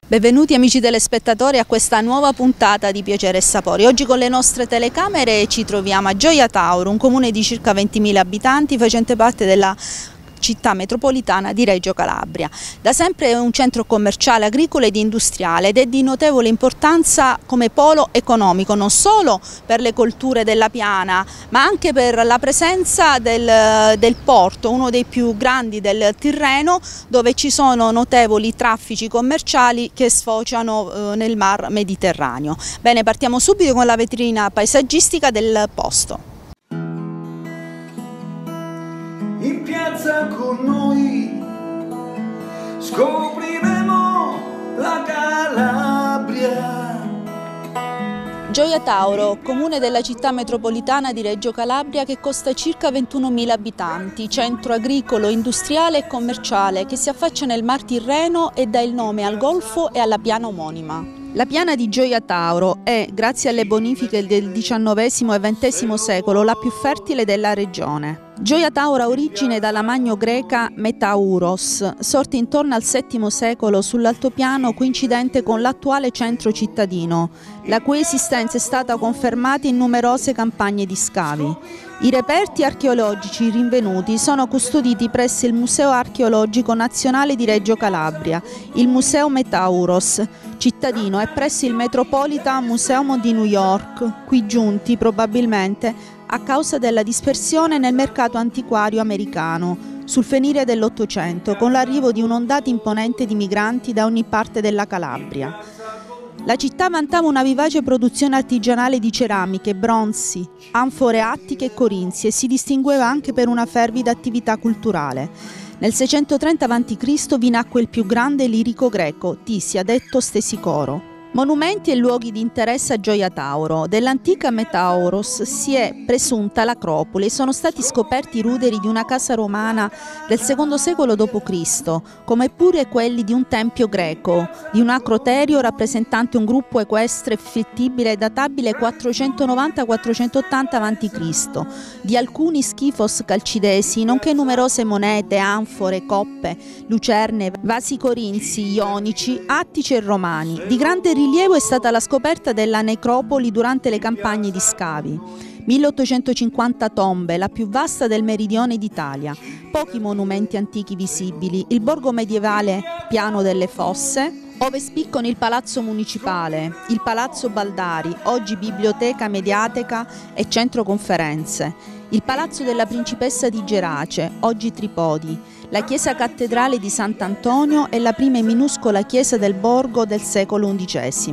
Benvenuti amici telespettatori a questa nuova puntata di Piacere e Sapori. Oggi con le nostre telecamere ci troviamo a Gioia Tauro, un comune di circa 20.000 abitanti facente parte della città metropolitana di Reggio Calabria. Da sempre è un centro commerciale, agricolo ed industriale ed è di notevole importanza come polo economico, non solo per le colture della piana, ma anche per la presenza del porto, uno dei più grandi del Tirreno, dove ci sono notevoli traffici commerciali che sfociano nel mar Mediterraneo. Bene, partiamo subito con la vetrina paesaggistica del posto. In piazza con noi scopriremo la Calabria. Gioia Tauro, comune della città metropolitana di Reggio Calabria che consta circa 21.000 abitanti, centro agricolo, industriale e commerciale che si affaccia nel Mar Tirreno e dà il nome al golfo e alla piana omonima. La piana di Gioia Tauro è, grazie alle bonifiche del XIX e XX secolo, la più fertile della regione. Gioia Tauro ha origine dalla magno-greca Metauros, sorta intorno al VII secolo sull'altopiano coincidente con l'attuale centro cittadino, la cui esistenza è stata confermata in numerose campagne di scavi. I reperti archeologici rinvenuti sono custoditi presso il Museo Archeologico Nazionale di Reggio Calabria, il Museo Metauros cittadino e presso il Metropolitan Museum di New York, qui giunti probabilmente a causa della dispersione nel mercato antiquario americano sul finire dell'Ottocento, con l'arrivo di un'ondata imponente di migranti da ogni parte della Calabria. La città vantava una vivace produzione artigianale di ceramiche, bronzi, anfore attiche e corinzi e si distingueva anche per una fervida attività culturale. Nel 630 a.C. vi nacque il più grande lirico greco, Tisia, detto Stesicoro. Monumenti e luoghi di interesse a Gioia Tauro. Dell'antica Metauros si è presunta l'acropoli e sono stati scoperti i ruderi di una casa romana del II secolo d.C., come pure quelli di un tempio greco, di un acroterio rappresentante un gruppo equestre effettibile e databile 490-480 a.C., di alcuni schifos calcidesi, nonché numerose monete, anfore, coppe, lucerne, vasi corinzi, ionici, attici e romani. Di grande rilievo è stata la scoperta della necropoli durante le campagne di scavi. 1850 tombe, la più vasta del meridione d'Italia. Pochi monumenti antichi visibili. Il borgo medievale Piano delle Fosse, ove spiccano il Palazzo Municipale, il Palazzo Baldari, oggi biblioteca mediateca e centro conferenze, il Palazzo della Principessa di Gerace, oggi Tripodi, la chiesa cattedrale di Sant'Antonio e la prima e minuscola chiesa del borgo del secolo XI.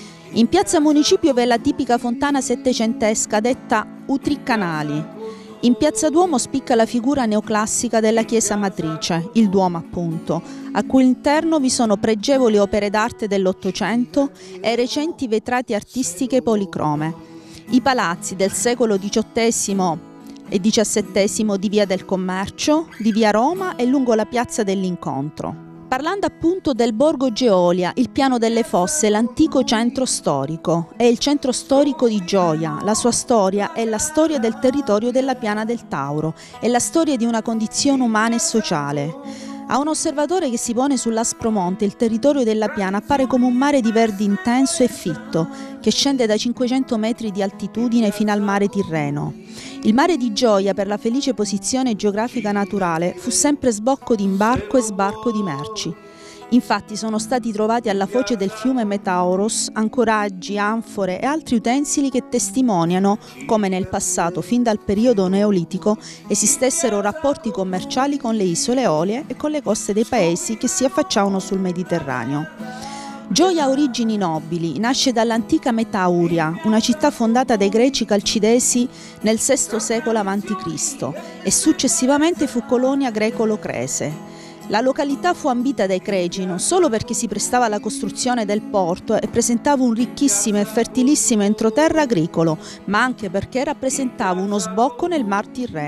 In piazza Municipio vi è la tipica fontana settecentesca detta Utriccanali. In piazza Duomo spicca la figura neoclassica della chiesa matrice, il Duomo appunto, a cui all'interno vi sono pregevoli opere d'arte dell'Ottocento e recenti vetrate artistiche policrome. I palazzi del secolo XVIII e XVII di Via del Commercio, di Via Roma e lungo la piazza dell'Incontro. Parlando appunto del Borgo Geolia, il Piano delle Fosse, l'antico centro storico, è il centro storico di Gioia. La sua storia è la storia del territorio della Piana del Tauro, è la storia di una condizione umana e sociale. A un osservatore che si pone sull'Aspromonte, il territorio della Piana appare come un mare di verde intenso e fitto, che scende da 500 metri di altitudine fino al mare Tirreno. Il mare di Gioia, per la felice posizione geografica naturale, fu sempre sbocco di imbarco e sbarco di merci. Infatti sono stati trovati alla foce del fiume Metauros ancoraggi, anfore e altri utensili che testimoniano come nel passato, fin dal periodo neolitico, esistessero rapporti commerciali con le isole Eolie e con le coste dei paesi che si affacciavano sul Mediterraneo. Gioia ha origini nobili, nasce dall'antica Metauria, una città fondata dai greci calcidesi nel VI secolo a.C. e successivamente fu colonia greco-locrese. La località fu ambita dai Cregi non solo perché si prestava alla costruzione del porto e presentava un ricchissimo e fertilissimo entroterra agricolo, ma anche perché rappresentava uno sbocco nel Mar Tirreno.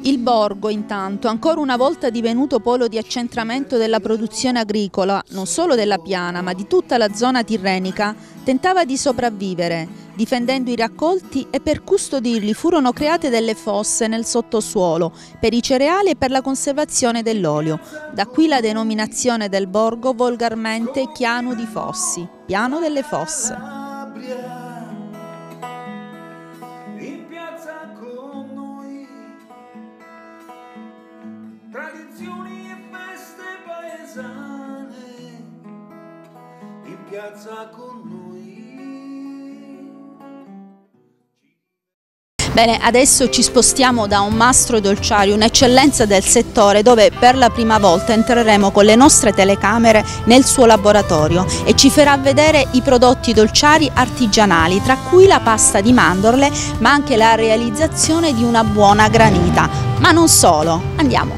Il borgo, intanto, ancora una volta divenuto polo di accentramento della produzione agricola, non solo della Piana, ma di tutta la zona tirrenica, tentava di sopravvivere, difendendo i raccolti, e per custodirli furono create delle fosse nel sottosuolo per i cereali e per la conservazione dell'olio. Da qui la denominazione del borgo, volgarmente Chiano di Fossi, piano delle fosse. Tradizioni e feste paesane in piazza con noi. Bene, adesso ci spostiamo da un mastro dolciario, un'eccellenza del settore, dove per la prima volta entreremo con le nostre telecamere nel suo laboratorio e ci farà vedere i prodotti dolciari artigianali, tra cui la pasta di mandorle, ma anche la realizzazione di una buona granita. Ma non solo, andiamo.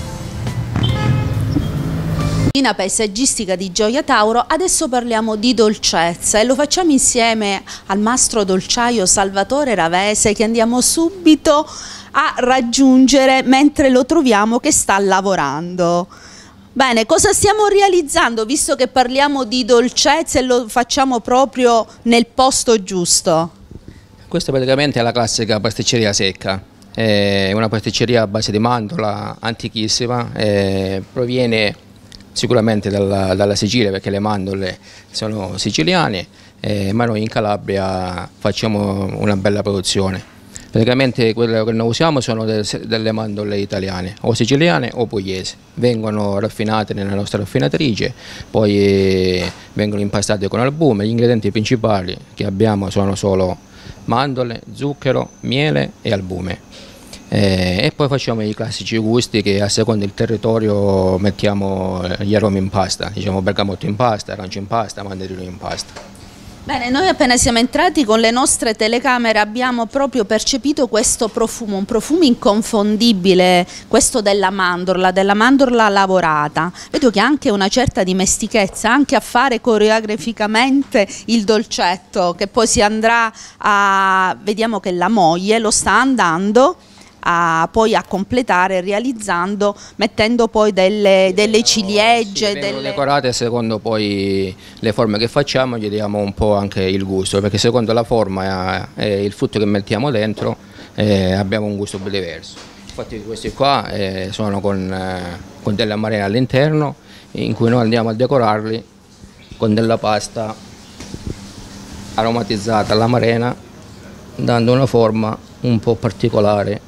Paesaggistica di Gioia Tauro, adesso parliamo di dolcezza e lo facciamo insieme al mastro dolciaio Salvatore Ravese, che andiamo subito a raggiungere mentre lo troviamo che sta lavorando. Bene, cosa stiamo realizzando, visto che parliamo di dolcezza e lo facciamo proprio nel posto giusto? Questa praticamente è la classica pasticceria secca, è una pasticceria a base di mandorla antichissima, proviene sicuramente dalla Sicilia, perché le mandorle sono siciliane, ma noi in Calabria facciamo una bella produzione. Praticamente quello che noi usiamo sono delle mandorle italiane, o siciliane o pugliesi. Vengono raffinate nella nostra raffinatrice, poi vengono impastate con albume. Gli ingredienti principali che abbiamo sono solo mandorle, zucchero, miele e albume. E poi facciamo i classici gusti che a seconda del territorio mettiamo gli aromi in pasta, diciamo bergamotto in pasta, arancio in pasta, mandarino in pasta. Bene, noi appena siamo entrati con le nostre telecamere abbiamo proprio percepito questo profumo, un profumo inconfondibile, questo della mandorla lavorata. Vedo che ha anche una certa dimestichezza, anche a fare coreograficamente il dolcetto, che poi si andrà a... vediamo che la moglie lo sta andando poi a completare, realizzando, mettendo poi delle ciliegie. Sì, vengono decorate secondo poi le forme che facciamo, gli diamo un po' anche il gusto, perché secondo la forma e il frutto che mettiamo dentro abbiamo un gusto diverso. Infatti questi qua sono con della marina all'interno, in cui noi andiamo a decorarli con della pasta aromatizzata alla marena, dando una forma un po' particolare.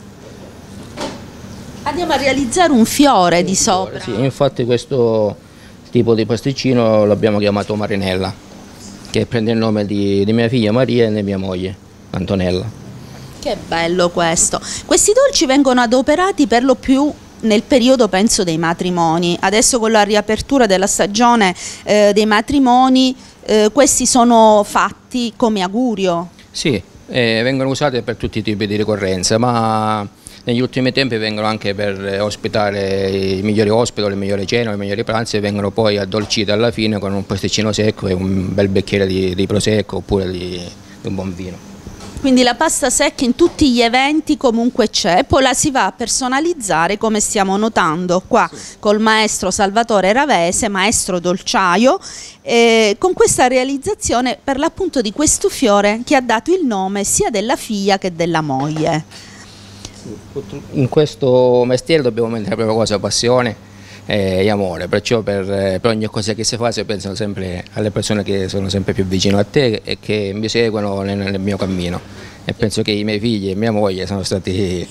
Andiamo a realizzare un fiore di sopra. Sì, infatti questo tipo di pasticcino l'abbiamo chiamato Marinella, che prende il nome di mia figlia Maria e di mia moglie Antonella. Che bello questo! Questi dolci vengono adoperati per lo più nel periodo, penso, dei matrimoni. Adesso con la riapertura della stagione dei matrimoni, questi sono fatti come augurio. Sì, vengono usati per tutti i tipi di ricorrenza, ma negli ultimi tempi vengono anche per ospitare i migliori ospiti, le migliori cene, i migliori pranzi, e vengono poi addolciti alla fine con un pasticcino secco e un bel bicchiere di prosecco oppure di un buon vino. Quindi la pasta secca in tutti gli eventi comunque c'è, poi la si va a personalizzare, come stiamo notando qua col maestro Salvatore Ravese, maestro dolciaio, con questa realizzazione per l'appunto di questo fiore che ha dato il nome sia della figlia che della moglie. In questo mestiere dobbiamo mettere proprio cosa, passione e amore, perciò per ogni cosa che si fa si pensano sempre alle persone che sono sempre più vicino a te e che mi seguono nel mio cammino, e penso che i miei figli e mia moglie sono stati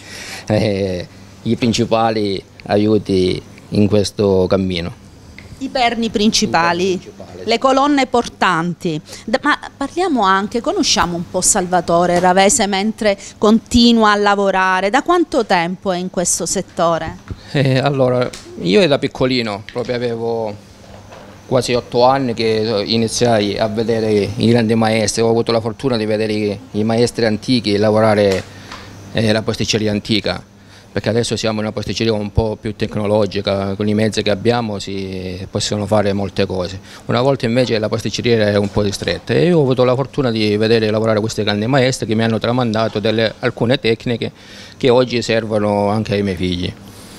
i principali aiuti in questo cammino. I perni principali, le colonne portanti. Ma parliamo anche, conosciamo un po' Salvatore Ravese mentre continua a lavorare. Da quanto tempo è in questo settore? Allora, io da piccolino, proprio avevo quasi 8 anni che iniziai a vedere i grandi maestri. Ho avuto la fortuna di vedere i maestri antichi lavorare la pasticceria antica. perché adesso siamo in una pasticceria un po' più tecnologica, con i mezzi che abbiamo si possono fare molte cose. Una volta invece la pasticceria era un po' ristretta e io ho avuto la fortuna di vedere lavorare questi grandi maestri che mi hanno tramandato alcune tecniche che oggi servono anche ai miei figli.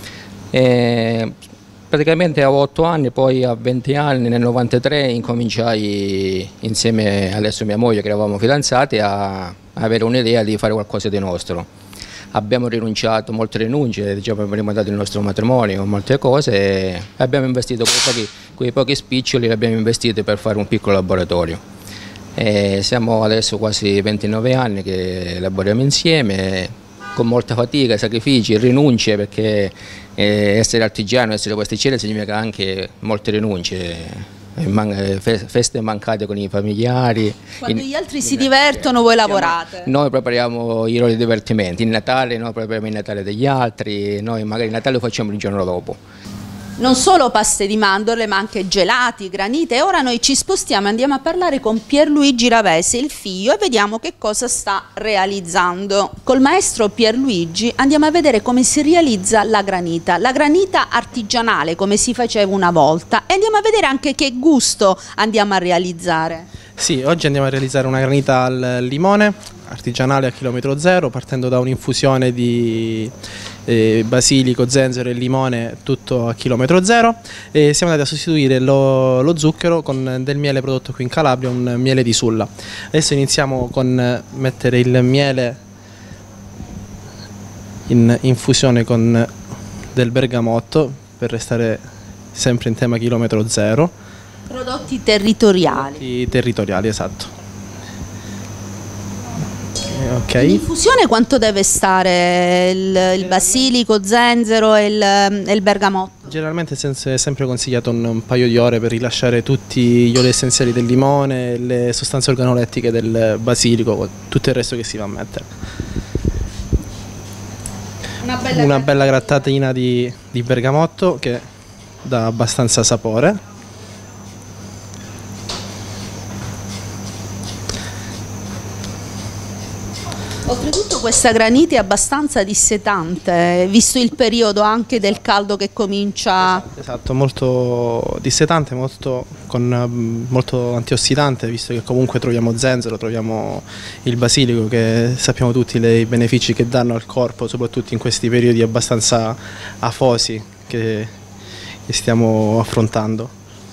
Praticamente avevo 8 anni, poi a 20 anni, nel 93, incominciai insieme adesso mia moglie, che eravamo fidanzati, a avere un'idea di fare qualcosa di nostro. Abbiamo rinunciato, molte rinunce, diciamo, abbiamo dato il nostro matrimonio, molte cose, e abbiamo investito quei pochi spiccioli, li abbiamo investiti per fare un piccolo laboratorio. Siamo adesso quasi 29 anni che lavoriamo insieme, con molta fatica, sacrifici, rinunce, perché essere artigiano, essere pasticcere significa anche molte rinunce, feste mancate con i familiari. Quando gli altri si divertono voi lavorate? Noi prepariamo i loro divertimenti, il Natale noi prepariamo il Natale degli altri, noi magari il Natale lo facciamo il giorno dopo. Non solo paste di mandorle ma anche gelati, granite, e ora noi ci spostiamo e andiamo a parlare con Pierluigi Ravese, il figlio, e vediamo che cosa sta realizzando. Col maestro Pierluigi andiamo a vedere come si realizza la granita artigianale come si faceva una volta, e andiamo a vedere anche che gusto andiamo a realizzare. Sì, oggi andiamo a realizzare una granita al limone artigianale a chilometro zero, partendo da un'infusione di basilico, zenzero e limone, tutto a chilometro zero, e siamo andati a sostituire lo zucchero con del miele prodotto qui in Calabria, un miele di Sulla. Adesso iniziamo con mettere il miele in infusione con del bergamotto, per restare sempre in tema chilometro zero. Prodotti territoriali. Prodotti territoriali, esatto. Okay. In infusione quanto deve stare il basilico, zenzero e il bergamotto? Generalmente è sempre consigliato un paio di ore per rilasciare tutti gli oli essenziali del limone, le sostanze organolettiche del basilico, tutto il resto che si va a mettere. Una bella grattatina di bergamotto che dà abbastanza sapore. Oltretutto questa granita è abbastanza dissetante, visto il periodo anche del caldo che comincia. Esatto, molto dissetante, molto antiossidante, visto che comunque troviamo zenzero, troviamo il basilico, che sappiamo tutti i benefici che danno al corpo, soprattutto in questi periodi abbastanza afosi che stiamo affrontando.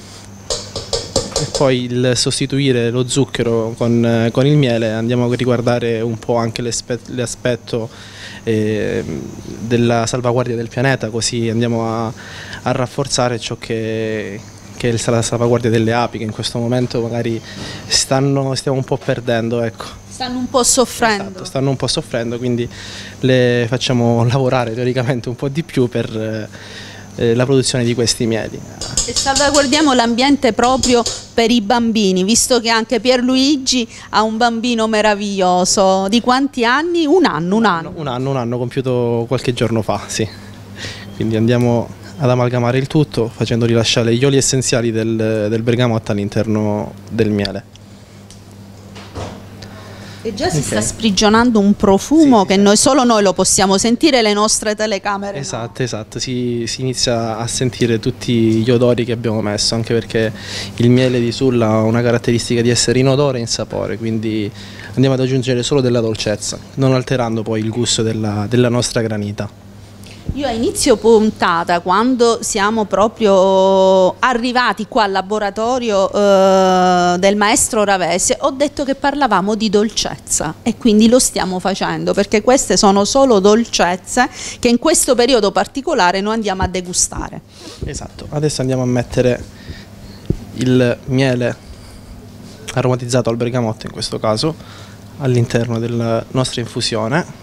E poi il sostituire lo zucchero con il miele, andiamo a riguardare un po' anche l'aspetto della salvaguardia del pianeta, così andiamo a rafforzare ciò che è la salvaguardia delle api, che in questo momento magari stiamo un po' perdendo, ecco. Stanno un po' soffrendo. Esatto, stanno un po' soffrendo, quindi le facciamo lavorare teoricamente un po' di più per la produzione di questi mieli. E salvaguardiamo l'ambiente proprio per i bambini, visto che anche Pierluigi ha un bambino meraviglioso. Di quanti anni? Un anno. Un anno, compiuto qualche giorno fa, sì. Quindi andiamo ad amalgamare il tutto facendo rilasciare gli oli essenziali del bergamotto all'interno del miele. E già si sta sprigionando un profumo che solo noi lo possiamo sentire, le nostre telecamere. Esatto, si inizia a sentire tutti gli odori che abbiamo messo, anche perché il miele di Sulla ha una caratteristica di essere inodore e in sapore, quindi andiamo ad aggiungere solo della dolcezza, non alterando poi il gusto della nostra granita. Io a inizio puntata, quando siamo proprio arrivati qua al laboratorio del maestro Ravese, ho detto che parlavamo di dolcezza, e quindi lo stiamo facendo, perché queste sono solo dolcezze che in questo periodo particolare noi andiamo a degustare. Esatto, adesso andiamo a mettere il miele aromatizzato al bergamotto, in questo caso, all'interno della nostra infusione.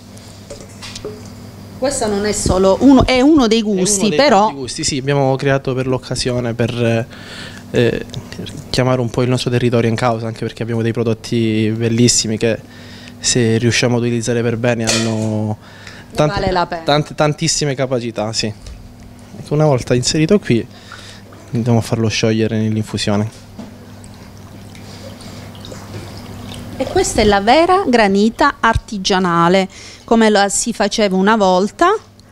Questo non è solo è uno dei gusti, però... Gusti, sì, abbiamo creato per l'occasione, per chiamare un po' il nostro territorio in causa, anche perché abbiamo dei prodotti bellissimi che, se riusciamo ad utilizzare per bene, hanno vale la pena. Tantissime capacità, sì. Ecco, una volta inserito qui, andiamo a farlo sciogliere nell'infusione. E questa è la vera granita artigianale, come la si faceva una volta,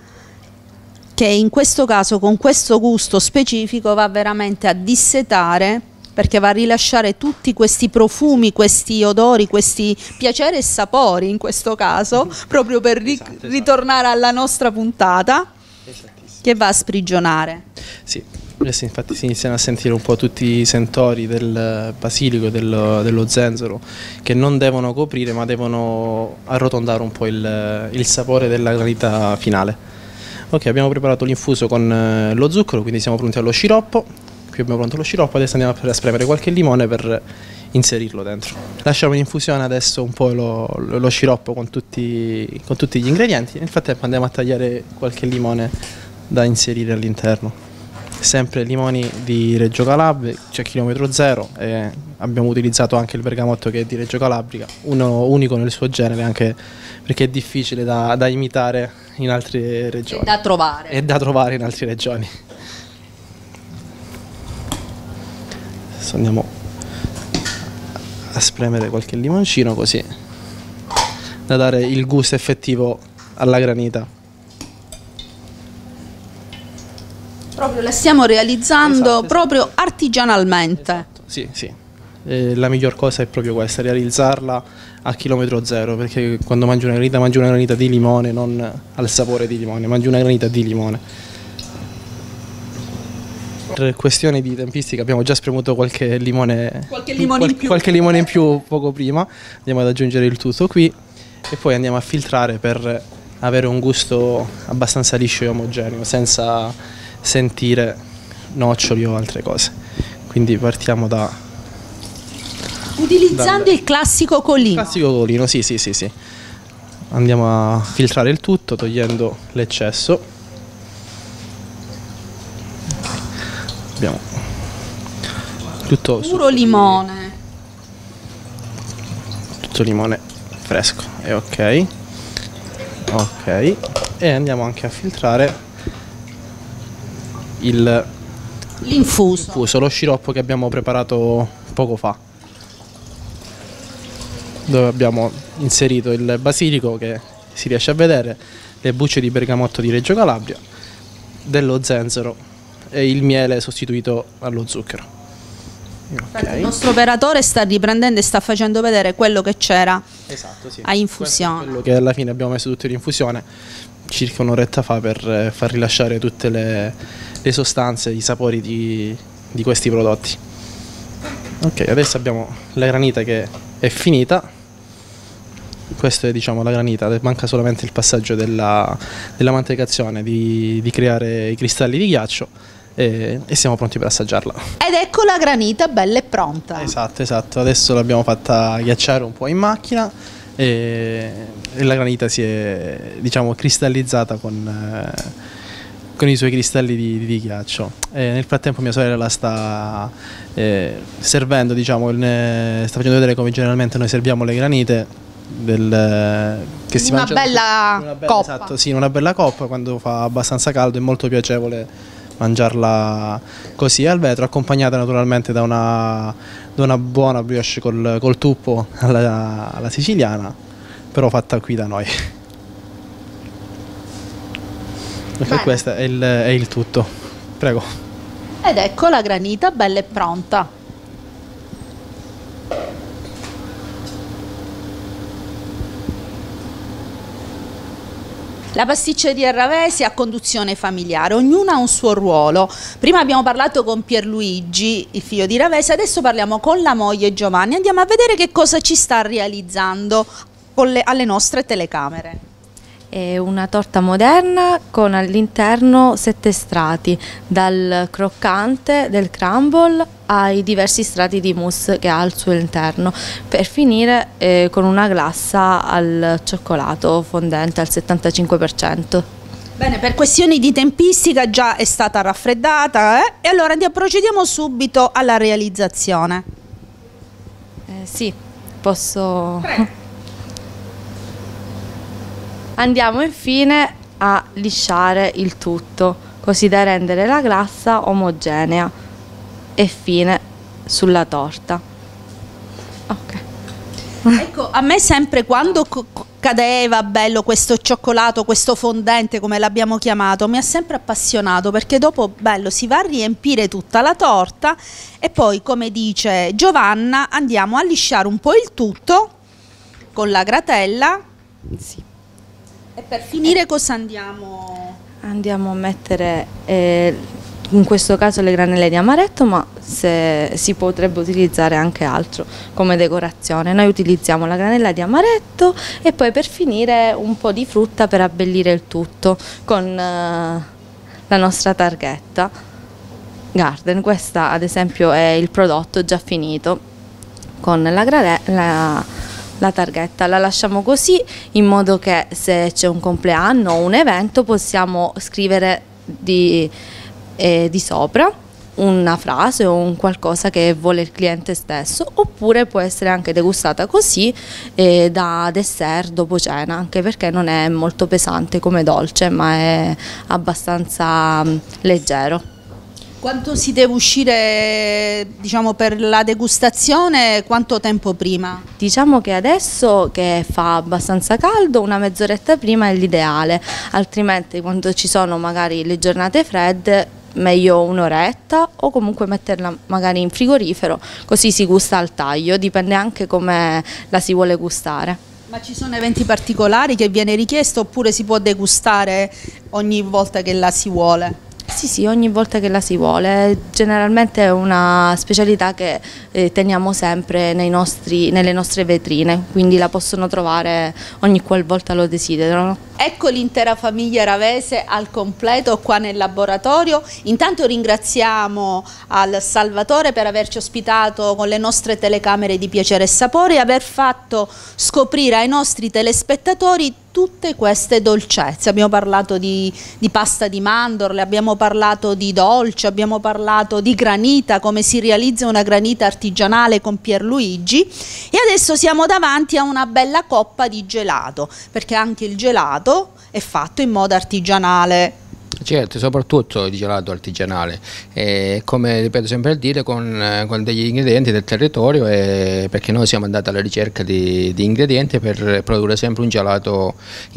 che in questo caso con questo gusto specifico va veramente a dissetare, perché va a rilasciare tutti questi profumi, questi odori, questi piaceri e sapori in questo caso, proprio per ritornare alla nostra puntata, che va a sprigionare. Sì, adesso infatti si iniziano a sentire un po' tutti i sentori del basilico e dello zenzero, che non devono coprire ma devono arrotondare un po' il sapore della granita finale. Ok, abbiamo preparato l'infuso con lo zucchero, quindi siamo pronti allo sciroppo. Qui abbiamo pronto lo sciroppo, adesso andiamo a spremere qualche limone per inserirlo dentro. Lasciamo in infusione adesso un po' lo sciroppo con tutti gli ingredienti. Nel frattempo andiamo a tagliare qualche limone da inserire all'interno. Sempre limoni di Reggio Calabria, cioè chilometro zero, e abbiamo utilizzato anche il bergamotto che è di Reggio Calabria, uno unico nel suo genere, anche perché è difficile da imitare in altre regioni. E da trovare. E da trovare in altre regioni. Adesso andiamo a spremere qualche limoncino così da dare il gusto effettivo alla granita. Proprio la stiamo realizzando proprio artigianalmente. Esatto. Sì, sì. La miglior cosa è proprio questa, realizzarla a chilometro zero, perché quando mangi una granita di limone, non al sapore di limone, mangi una granita di limone. Per questioni di tempistica abbiamo già spremuto qualche limone in più poco prima. Andiamo ad aggiungere il tutto qui e poi andiamo a filtrare per avere un gusto abbastanza liscio e omogeneo, senza sentire noccioli o altre cose. Quindi partiamo utilizzando il classico colino. Il classico colino, sì. Andiamo a filtrare il tutto togliendo l'eccesso. Abbiamo tutto puro limone. Tutto limone fresco e ok. E andiamo anche a filtrare l'infuso, lo sciroppo che abbiamo preparato poco fa, dove abbiamo inserito il basilico, che si riesce a vedere, le bucce di bergamotto di Reggio Calabria, dello zenzero e il miele sostituito allo zucchero. Okay. Il nostro operatore sta riprendendo e sta facendo vedere quello che c'era a infusione. Quello che alla fine abbiamo messo tutto in infusione circa un'oretta fa, per far rilasciare tutte le sostanze, i sapori di questi prodotti. Ok, adesso abbiamo la granita che è finita. Questa è, diciamo, la granita, manca solamente il passaggio della mantecazione, di creare i cristalli di ghiaccio, e siamo pronti per assaggiarla. Ed ecco la granita bella e pronta. Esatto, adesso l'abbiamo fatta ghiacciare un po' in macchina e la granita si è, diciamo, cristallizzata con i suoi cristalli di ghiaccio. Nel frattempo mia sorella la sta servendo, diciamo, sta facendo vedere come generalmente noi serviamo le granite, che si mangia in una bella coppa. Esatto, sì, in una bella coppa. Quando fa abbastanza caldo è molto piacevole mangiarla così al vetro, accompagnata naturalmente da una buona brioche col tuppo alla siciliana, però fatta qui da noi. E questo è il tutto. Prego. Ed ecco la granita bella e pronta. La pasticceria Ravesi ha conduzione familiare, ognuna ha un suo ruolo. Prima abbiamo parlato con Pierluigi, il figlio di Ravesi, adesso parliamo con la moglie Giovanni. Andiamo a vedere che cosa ci sta realizzando alle nostre telecamere. È una torta moderna con all'interno 7 strati, dal croccante del crumble ai diversi strati di mousse che ha al suo interno, per finire con una glassa al cioccolato fondente al 75%. Bene, per questioni di tempistica già è stata raffreddata, e allora procediamo subito alla realizzazione. Sì, posso... Andiamo infine a lisciare il tutto, così da rendere la glassa omogenea e fine sulla torta. Ok. Ecco, a me sempre quando cadeva bello questo cioccolato, questo fondente come l'abbiamo chiamato, mi ha sempre appassionato, perché dopo bello si va a riempire tutta la torta e poi, come dice Giovanna, andiamo a lisciare un po' il tutto con la gratella. Sì. E per finire cosa andiamo? Andiamo a mettere in questo caso le granelle di amaretto, ma se si potrebbe utilizzare anche altro come decorazione. Noi utilizziamo la granella di amaretto e poi per finire un po' di frutta per abbellire il tutto con la nostra targhetta Garden. Questa ad esempio è il prodotto già finito con la targhetta. La lasciamo così in modo che se c'è un compleanno o un evento possiamo scrivere di sopra una frase o un qualcosa che vuole il cliente stesso, oppure può essere anche degustata così da dessert dopo cena, anche perché non è molto pesante come dolce, ma è abbastanza leggero. Quanto si deve uscire, diciamo, per la degustazione, quanto tempo prima? Diciamo che adesso che fa abbastanza caldo, una mezz'oretta prima è l'ideale, altrimenti quando ci sono magari le giornate fredde meglio un'oretta, o comunque metterla magari in frigorifero, così si gusta al taglio, dipende anche come la si vuole gustare. Ma ci sono eventi particolari che viene richiesto, oppure si può degustare ogni volta che la si vuole? Sì, ogni volta che la si vuole. Generalmente è una specialità che teniamo sempre nelle nostre vetrine, quindi la possono trovare ogni qualvolta lo desiderano. Ecco l'intera famiglia Ravese al completo qua nel laboratorio. Intanto ringraziamo al Salvatore per averci ospitato con le nostre telecamere di Piacere e Sapore e aver fatto scoprire ai nostri telespettatori tutte queste dolcezze. Abbiamo parlato di pasta di mandorle, abbiamo parlato di dolce, abbiamo parlato di granita, come si realizza una granita artigianale con Pierluigi, e adesso siamo davanti a una bella coppa di gelato, perché anche il gelato è fatto in modo artigianale. Certo, soprattutto il gelato artigianale, come ripeto sempre a dire, con degli ingredienti del territorio, perché noi siamo andati alla ricerca di ingredienti per produrre sempre un gelato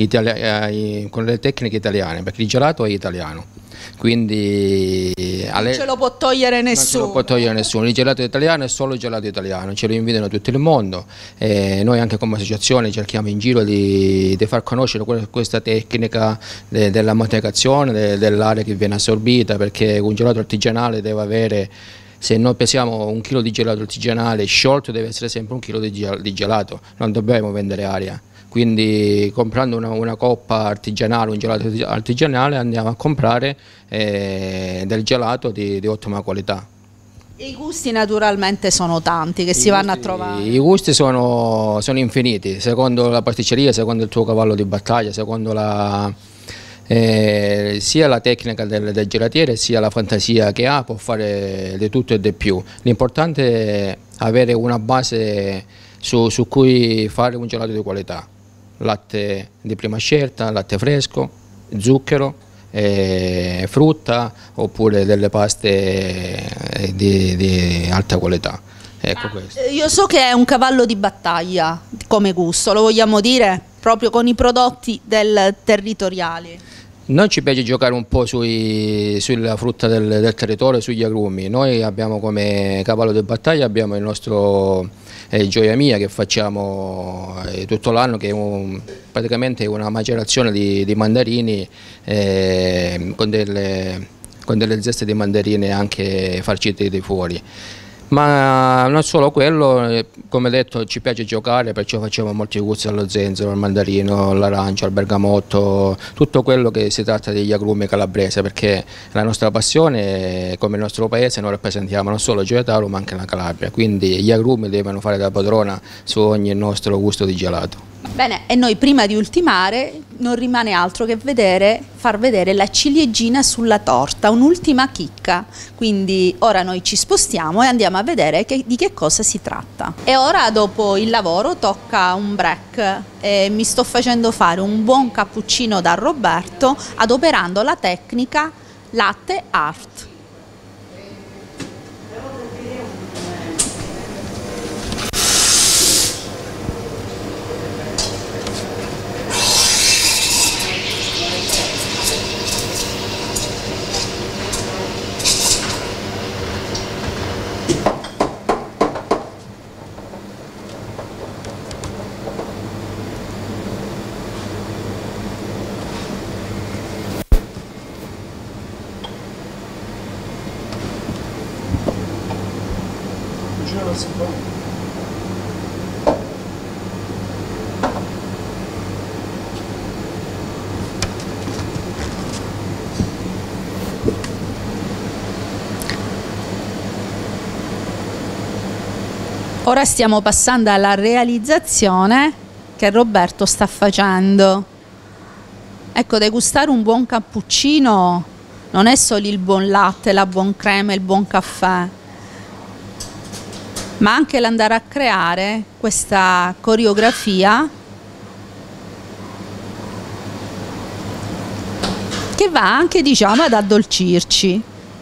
con le tecniche italiane, perché il gelato è italiano. Quindi non ce lo può togliere nessuno. Non ce lo può togliere nessuno. Il gelato italiano è solo il gelato italiano, ce lo invidiano tutto il mondo. Noi anche come associazione cerchiamo in giro di far conoscere questa tecnica della mantecazione, dell'aria che viene assorbita, perché un gelato artigianale deve avere, se noi pesiamo un chilo di gelato artigianale sciolto, deve essere sempre un chilo di gelato, non dobbiamo vendere aria. Quindi comprando una coppa artigianale, un gelato artigianale, andiamo a comprare del gelato di ottima qualità. E i gusti naturalmente sono tanti che si vanno a trovare. I gusti sono infiniti, secondo la pasticceria, secondo il tuo cavallo di battaglia, secondo sia la tecnica del gelatiere sia la fantasia che ha, può fare di tutto e di più. L'importante è avere una base su cui fare un gelato di qualità. Latte di prima scelta, latte fresco, zucchero, frutta, oppure delle paste di alta qualità. Ecco questo. Io so che è un cavallo di battaglia come gusto, lo vogliamo dire proprio con i prodotti territoriali. Noi ci piace giocare un po' sulla frutta del territorio, sugli agrumi. Noi abbiamo come cavallo di battaglia abbiamo il nostro Gioia Mia, che facciamo tutto l'anno, che è praticamente una macerazione di mandarini con delle zeste di mandarine anche farcite di fuori. Ma non solo quello, come detto ci piace giocare, perciò facciamo molti gusti allo zenzero, al mandarino, all'arancia, al bergamotto, tutto quello che si tratta degli agrumi calabrese, perché la nostra passione, come il nostro paese, noi rappresentiamo non solo Gioia Tauro ma anche la Calabria, quindi gli agrumi devono fare da padrona su ogni nostro gusto di gelato. Bene, e noi prima di ultimare non rimane altro che far vedere la ciliegina sulla torta, un'ultima chicca, quindi ora noi ci spostiamo e andiamo a vedere di che cosa si tratta. E ora dopo il lavoro tocca un break e mi sto facendo fare un buon cappuccino da Roberto adoperando la tecnica latte art. rosico. Ora stiamo passando alla realizzazione che Roberto sta facendo. Ecco, degustare un buon cappuccino non è solo il buon latte, la buon crema, il buon caffè, ma anche l'andare a creare questa coreografia che va anche, diciamo, ad addolcirci.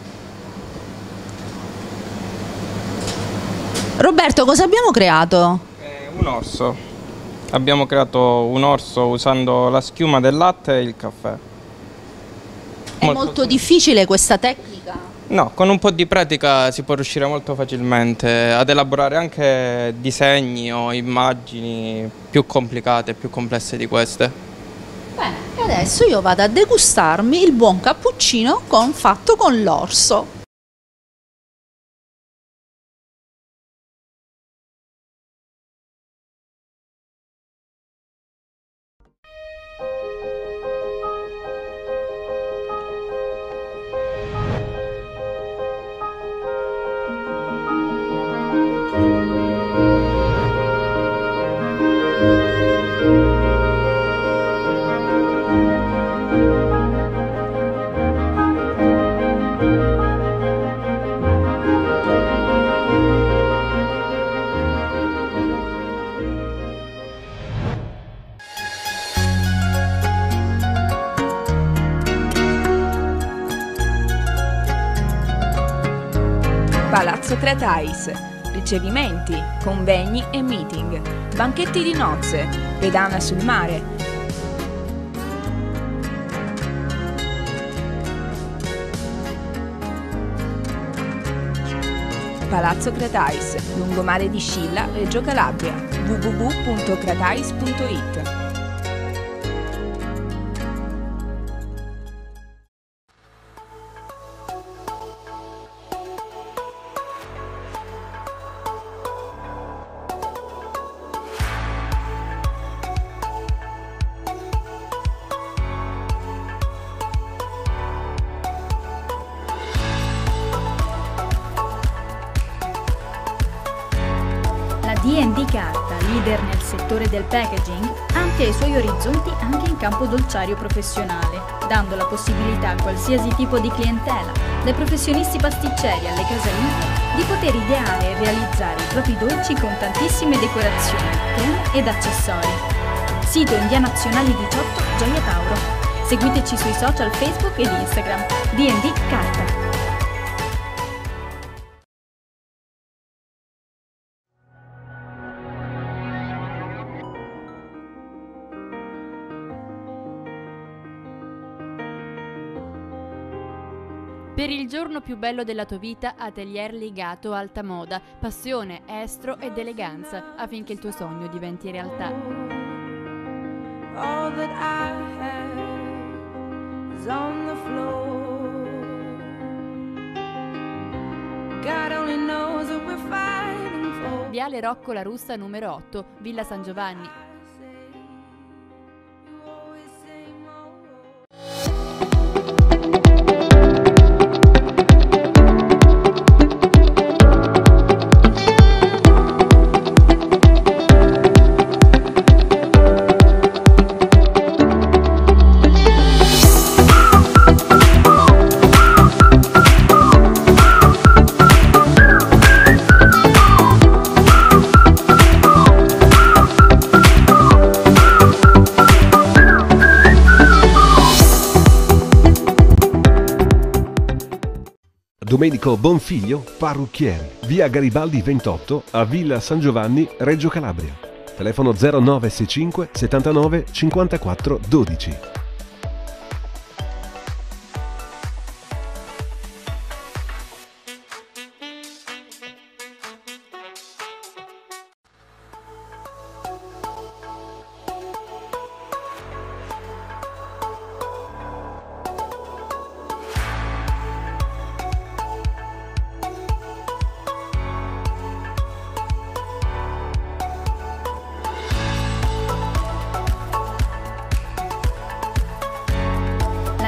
Roberto, cosa abbiamo creato? Un orso. Abbiamo creato un orso usando la schiuma del latte e il caffè. È molto difficile questa tecnica? No, con un po' di pratica si può riuscire molto facilmente ad elaborare anche disegni o immagini più complicate, più complesse di queste. Bene, e adesso io vado a degustarmi il buon cappuccino fatto con l'orso. Palazzo Cretais, ricevimenti, convegni e meeting, banchetti di nozze, pedana sul mare. Palazzo Cretais, lungomare di Scilla, Reggio Calabria, www.cretais.it. D&D Carta, leader nel settore del packaging, amplia i suoi orizzonti anche in campo dolciario professionale, dando la possibilità a qualsiasi tipo di clientela, dai professionisti pasticceri alle casalinghe, di poter ideare e realizzare i propri dolci con tantissime decorazioni, creme ed accessori. Sito in via Nazionale 18, Gioia Tauro. Seguiteci sui social Facebook ed Instagram. D&D Carta. Per il giorno più bello della tua vita, Atelier Legato Alta Moda, passione, estro ed eleganza, affinché il tuo sogno diventi realtà. All that I have is on the floor. God only knows what we're fighting for. Viale Rocco La Russa numero 8, Villa San Giovanni. Domenico Bonfiglio, parrucchieri, via Garibaldi 28 a Villa San Giovanni, Reggio Calabria. Telefono 0965 79 54 12.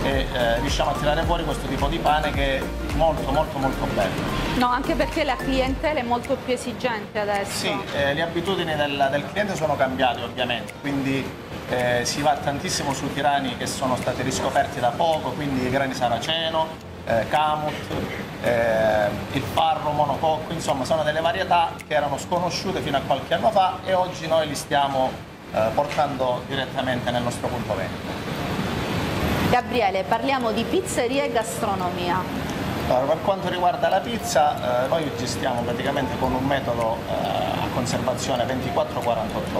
e riusciamo a tirare fuori questo tipo di pane che è molto bello. No, anche perché la clientela è molto più esigente adesso. Sì, le abitudini del cliente sono cambiate ovviamente, quindi si va tantissimo sui grani che sono stati riscoperti da poco, quindi grani saraceno, camut, il farro, monococco, insomma sono delle varietà che erano sconosciute fino a qualche anno fa e oggi noi li stiamo portando direttamente nel nostro punto vendita. Gabriele, parliamo di pizzeria e gastronomia. Allora, per quanto riguarda la pizza, noi gestiamo praticamente con un metodo a conservazione 24-48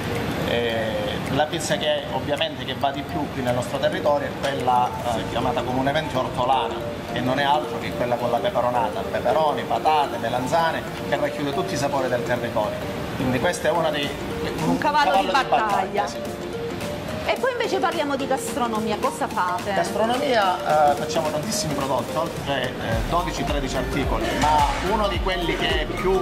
ore. La pizza che ovviamente che va di più qui nel nostro territorio è quella chiamata comunemente ortolana, che non è altro che quella con la peperonata, peperoni, patate, melanzane, che racchiude tutti i sapori del territorio. Quindi questo è un cavallo di battaglia. Sì. E poi invece parliamo di gastronomia, cosa fate? Gastronomia facciamo tantissimi prodotti, oltre 12-13 articoli, ma uno di quelli che è più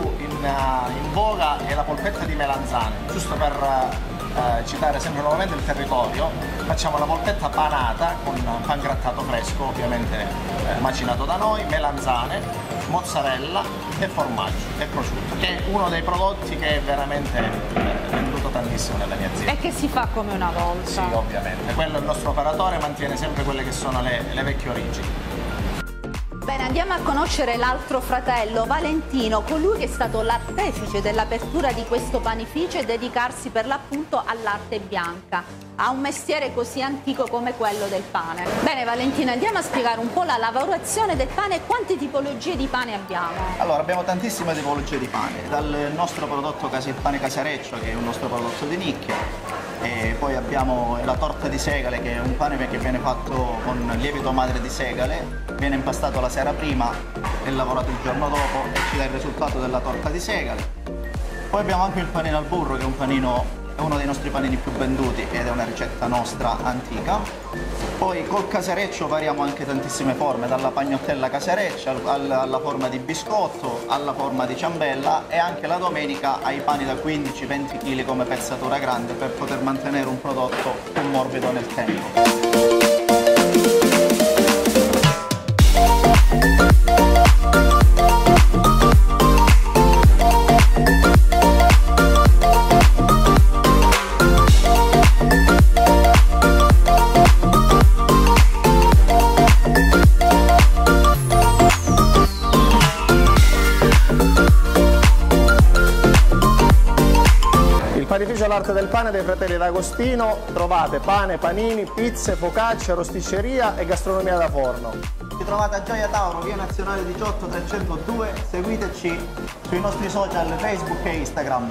in voga è la polpetta di melanzane. Giusto per citare sempre nuovamente il territorio, facciamo la polpetta panata con pan grattato fresco, ovviamente macinato da noi, melanzane, mozzarella e formaggio e prosciutto, che è uno dei prodotti che è veramente venduto tantissimo nella mia azienda. E che si fa come una volta. Sì, ovviamente. Quello il nostro operatore mantiene sempre quelle che sono le vecchie origini. Bene, andiamo a conoscere l'altro fratello, Valentino, colui che è stato l'artefice dell'apertura di questo panificio e dedicarsi per l'appunto all'arte bianca. Ha un mestiere così antico come quello del pane. Bene Valentino, andiamo a spiegare un po' la lavorazione del pane e quante tipologie di pane abbiamo. Allora, abbiamo tantissime tipologie di pane, dal nostro prodotto il pane casareccio, che è un nostro prodotto di nicchia, e poi abbiamo la torta di segale, che è un pane che viene fatto con lievito madre di segale, viene impastato la sera prima e lavorato il giorno dopo e ci dà il risultato della torta di segale. Poi abbiamo anche il panino al burro, che è uno dei nostri panini più venduti ed è una ricetta nostra antica. Poi col casareccio variamo anche tantissime forme, dalla pagnottella casareccia alla forma di biscotto, alla forma di ciambella, e anche la domenica ai pani da 15-20 kg come pezzatura grande, per poter mantenere un prodotto più morbido nel tempo. Panificio L'Arte del Pane dei Fratelli D'Agostino trovate pane, panini, pizze, focacce, rosticceria e gastronomia da forno. Ci trovate a Gioia Tauro, via Nazionale 18 302, seguiteci sui nostri social Facebook e Instagram.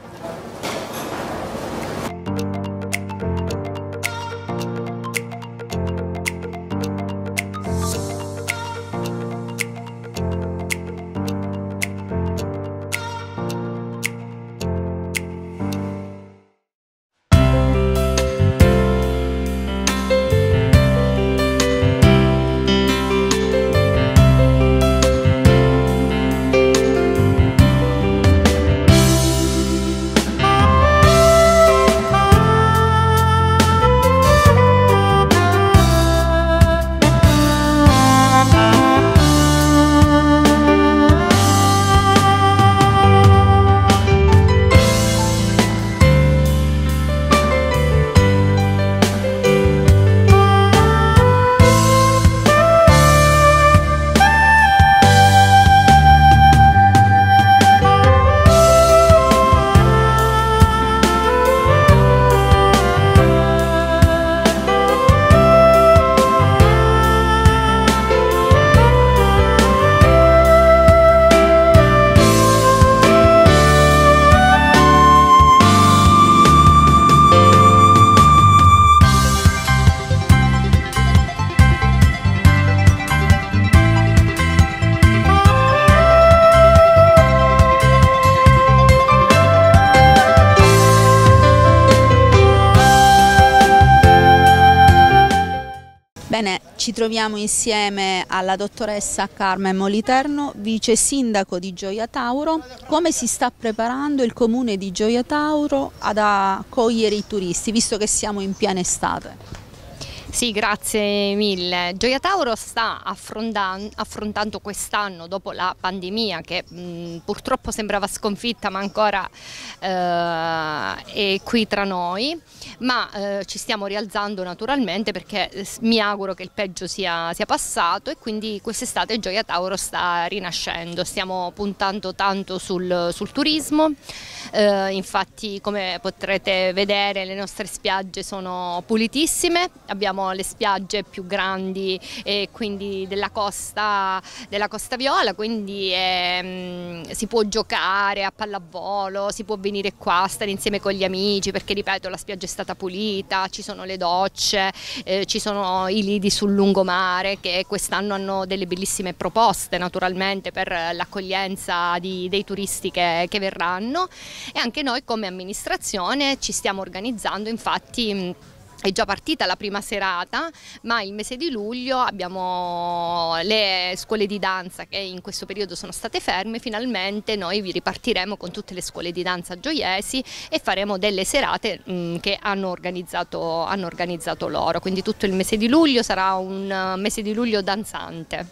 Bene, ci troviamo insieme alla dottoressa Carmen Moliterno, vice sindaco di Gioia Tauro. Come si sta preparando il comune di Gioia Tauro ad accogliere i turisti, visto che siamo in piena estate? Sì, grazie mille. Gioia Tauro sta affrontando quest'anno, dopo la pandemia che purtroppo sembrava sconfitta ma ancora è qui tra noi, ma ci stiamo rialzando naturalmente perché mi auguro che il peggio sia passato, e quindi quest'estate Gioia Tauro sta rinascendo. Stiamo puntando tanto sul turismo, infatti come potrete vedere le nostre spiagge sono pulitissime, abbiamo le spiagge più grandi e quindi della Costa Viola, quindi si può giocare a pallavolo, si può venire qua, stare insieme con gli amici, perché ripeto la spiaggia è stata pulita, ci sono le docce, ci sono i lidi sul lungomare che quest'anno hanno delle bellissime proposte naturalmente per l'accoglienza dei turisti che verranno, e anche noi come amministrazione ci stiamo organizzando. Infatti è già partita la prima serata, ma il mese di luglio abbiamo le scuole di danza che in questo periodo sono state ferme. Finalmente noi vi ripartiremo con tutte le scuole di danza gioiesi e faremo delle serate che hanno organizzato loro, quindi tutto il mese di luglio sarà un mese di luglio danzante.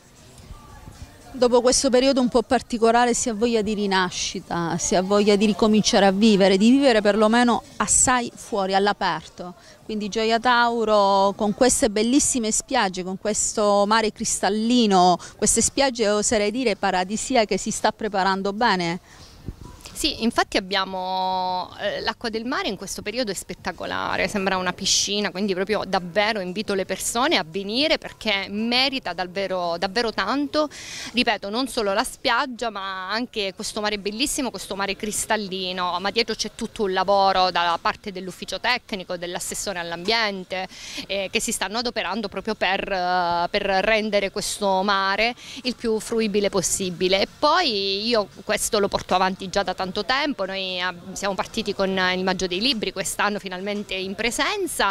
Dopo questo periodo un po' particolare si ha voglia di rinascita, si ha voglia di ricominciare a vivere, di vivere perlomeno assai fuori, all'aperto. Quindi Gioia Tauro con queste bellissime spiagge, con questo mare cristallino, queste spiagge oserei dire paradisiache, si sta preparando bene. Sì, infatti abbiamo l'acqua del mare in questo periodo è spettacolare, sembra una piscina, quindi proprio davvero invito le persone a venire perché merita davvero tanto, ripeto, non solo la spiaggia ma anche questo mare bellissimo, questo mare cristallino, ma dietro c'è tutto un lavoro da parte dell'ufficio tecnico, dell'assessore all'ambiente che si stanno adoperando proprio per rendere questo mare il più fruibile possibile. E poi io questo lo porto avanti già da tanto tempo, noi siamo partiti con il Maggio dei Libri quest'anno finalmente in presenza,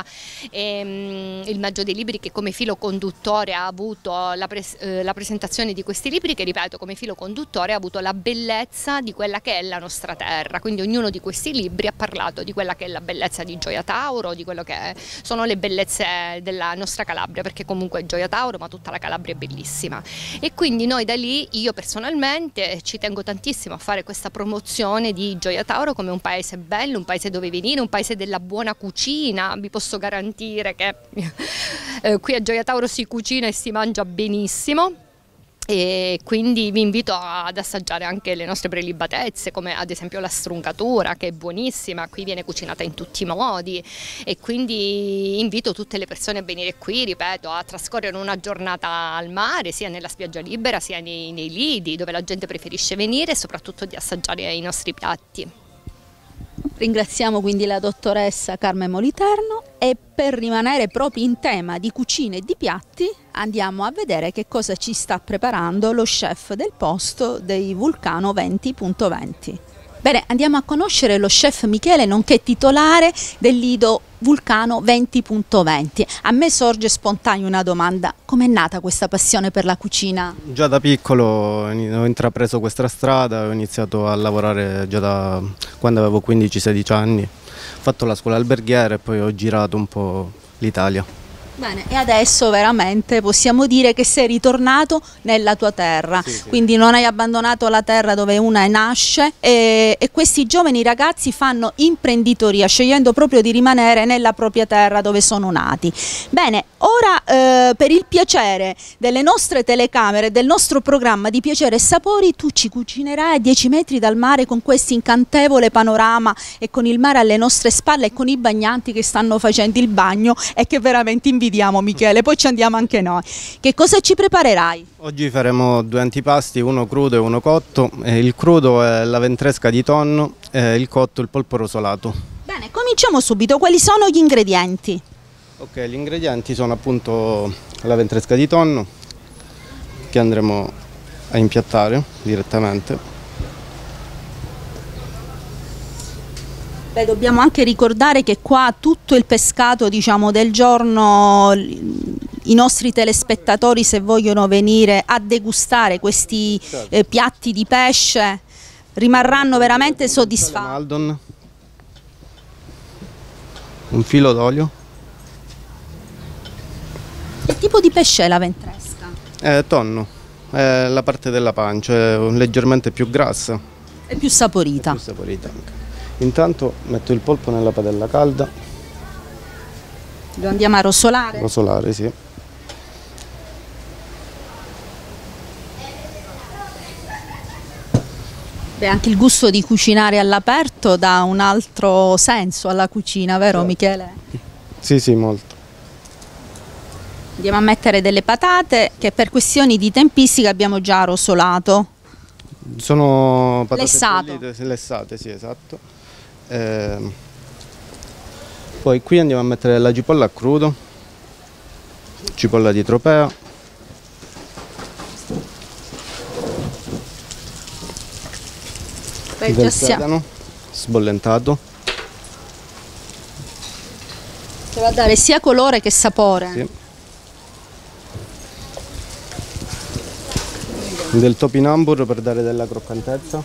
il Maggio dei Libri che come filo conduttore ha avuto la presentazione di questi libri che ripeto come filo conduttore ha avuto la bellezza di quella che è la nostra terra, quindi ognuno di questi libri ha parlato di quella che è la bellezza di Gioia Tauro, di quello che sono le bellezze della nostra Calabria, perché comunque è Gioia Tauro ma tutta la Calabria è bellissima, e quindi noi da lì, io personalmente ci tengo tantissimo a fare questa promozione di Gioia Tauro come un paese bello, un paese dove venire, un paese della buona cucina. Vi posso garantire che qui a Gioia Tauro si cucina e si mangia benissimo, e quindi vi invito ad assaggiare anche le nostre prelibatezze, come ad esempio la struncatura che è buonissima, qui viene cucinata in tutti i modi, e quindi invito tutte le persone a venire qui, ripeto, a trascorrere una giornata al mare, sia nella spiaggia libera sia nei lidi dove la gente preferisce venire, e soprattutto di assaggiare i nostri piatti. Ringraziamo quindi la dottoressa Carmen Moliterno, e per rimanere proprio in tema di cucina e di piatti andiamo a vedere che cosa ci sta preparando lo chef del posto dei Vulcano 20.20. Bene, andiamo a conoscere lo chef Michele, nonché titolare del lido Vulcano 20.20. A me sorge spontanea una domanda: com'è nata questa passione per la cucina? Già da piccolo ho intrapreso questa strada, ho iniziato a lavorare già da quando avevo 15-16 anni, ho fatto la scuola alberghiera e poi ho girato un po' l'Italia. Bene, e adesso veramente possiamo dire che sei ritornato nella tua terra, sì. Quindi non hai abbandonato la terra dove una nasce, e questi giovani ragazzi fanno imprenditoria scegliendo proprio di rimanere nella propria terra dove sono nati. Bene, ora per il piacere delle nostre telecamere, del nostro programma di Piacere e Sapori, tu ci cucinerai a 10 metri dal mare con questo incantevole panorama e con il mare alle nostre spalle e con i bagnanti che stanno facendo il bagno e che veramente invidiamo, Michele, poi ci andiamo anche noi. Che cosa ci preparerai? Oggi faremo 2 antipasti, uno crudo e uno cotto. Il crudo è la ventresca di tonno e il cotto il polpo rosolato. Bene, cominciamo subito. Quali sono gli ingredienti? Ok, gli ingredienti sono appunto la ventresca di tonno che andremo a impiattare direttamente. Beh, dobbiamo anche ricordare che qua tutto il pescato, diciamo, del giorno, i nostri telespettatori, se vogliono venire a degustare questi piatti di pesce, rimarranno veramente soddisfatti. Maldon, un filo d'olio, Che tipo di pesce è la ventresca? Tonno, è la parte della pancia, è leggermente più grassa. È più saporita. È più saporita anche. Intanto metto il polpo nella padella calda. Lo andiamo a rosolare? Rosolare, sì. Beh, anche il gusto di cucinare all'aperto dà un altro senso alla cucina, vero Michele? Sì, sì, molto. Andiamo a mettere delle patate che per questioni di tempistica abbiamo già rosolato. Sono patate Lessato. lessate, sì, esatto. Poi qui andiamo a mettere la cipolla a crudo, cipolla di tropea. Beh, Del già siamo. sedano sbollentato. Che va a dare sia colore che sapore. Sì. Del topinambur per dare della croccantezza.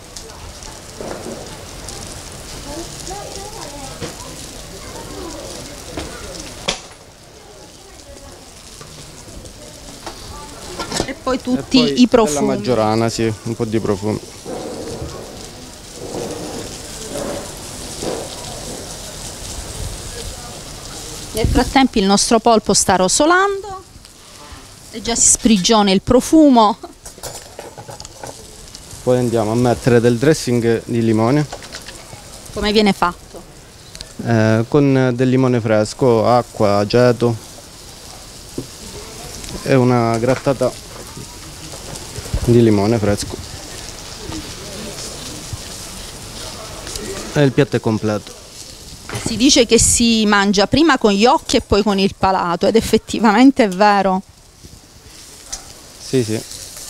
E poi tutti i profumi. Della maggiorana, sì, un po' di profumi. Nel frattempo il nostro polpo sta rosolando e già si sprigiona il profumo. Poi andiamo a mettere del dressing di limone. Come viene fatto? Con del limone fresco, acqua, aceto e una grattata di limone fresco. E il piatto è completo. Si dice che si mangia prima con gli occhi e poi con il palato ed effettivamente è vero. Sì, sì.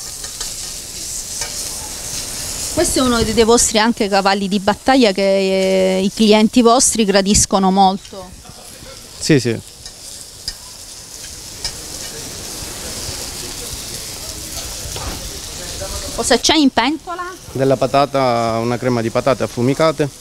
Questo è uno dei vostri anche cavalli di battaglia che i clienti vostri gradiscono molto. Sì, sì. Cosa c'è in pentola? Della patata, una crema di patate affumicate.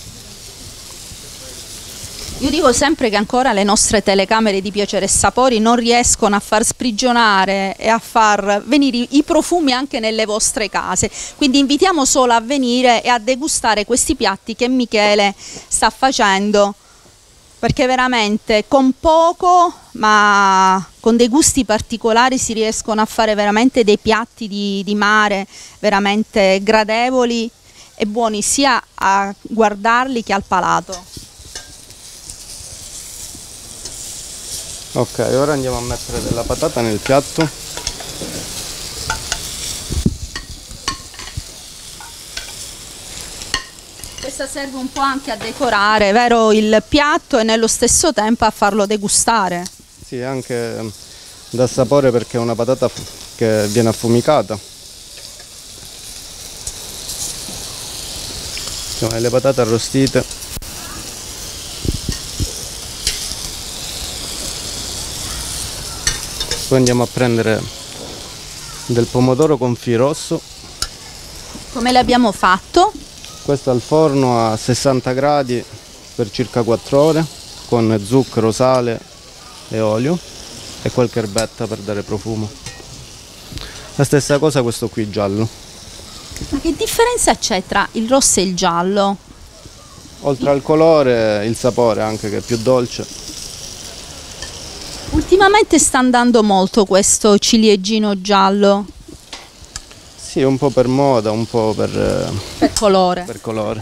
Io dico sempre che ancora le nostre telecamere di Piacere e Sapori non riescono a far sprigionare e a far venire i profumi anche nelle vostre case, quindi invitiamo solo a venire e a degustare questi piatti che Michele sta facendo, perché veramente con poco ma con dei gusti particolari si riescono a fare veramente dei piatti di mare veramente gradevoli e buoni sia a guardarli che al palato. Ok, ora andiamo a mettere della patata nel piatto. Questa serve un po' anche a decorare, vero, il piatto e nello stesso tempo a farlo degustare. Sì, anche dà sapore perché è una patata che viene affumicata. Insomma, le patate arrostite. Poi andiamo a prendere del pomodoro confit rosso. Come l'abbiamo fatto? Questo al forno a 60 gradi per circa 4 ore con zucchero, sale e olio e qualche erbetta per dare profumo. La stessa cosa questo qui giallo. Ma che differenza c'è tra il rosso e il giallo? Oltre al colore, il sapore anche che è più dolce. Ultimamente sta andando molto questo ciliegino giallo. Sì, un po' per moda, un po' per colore. Per colore.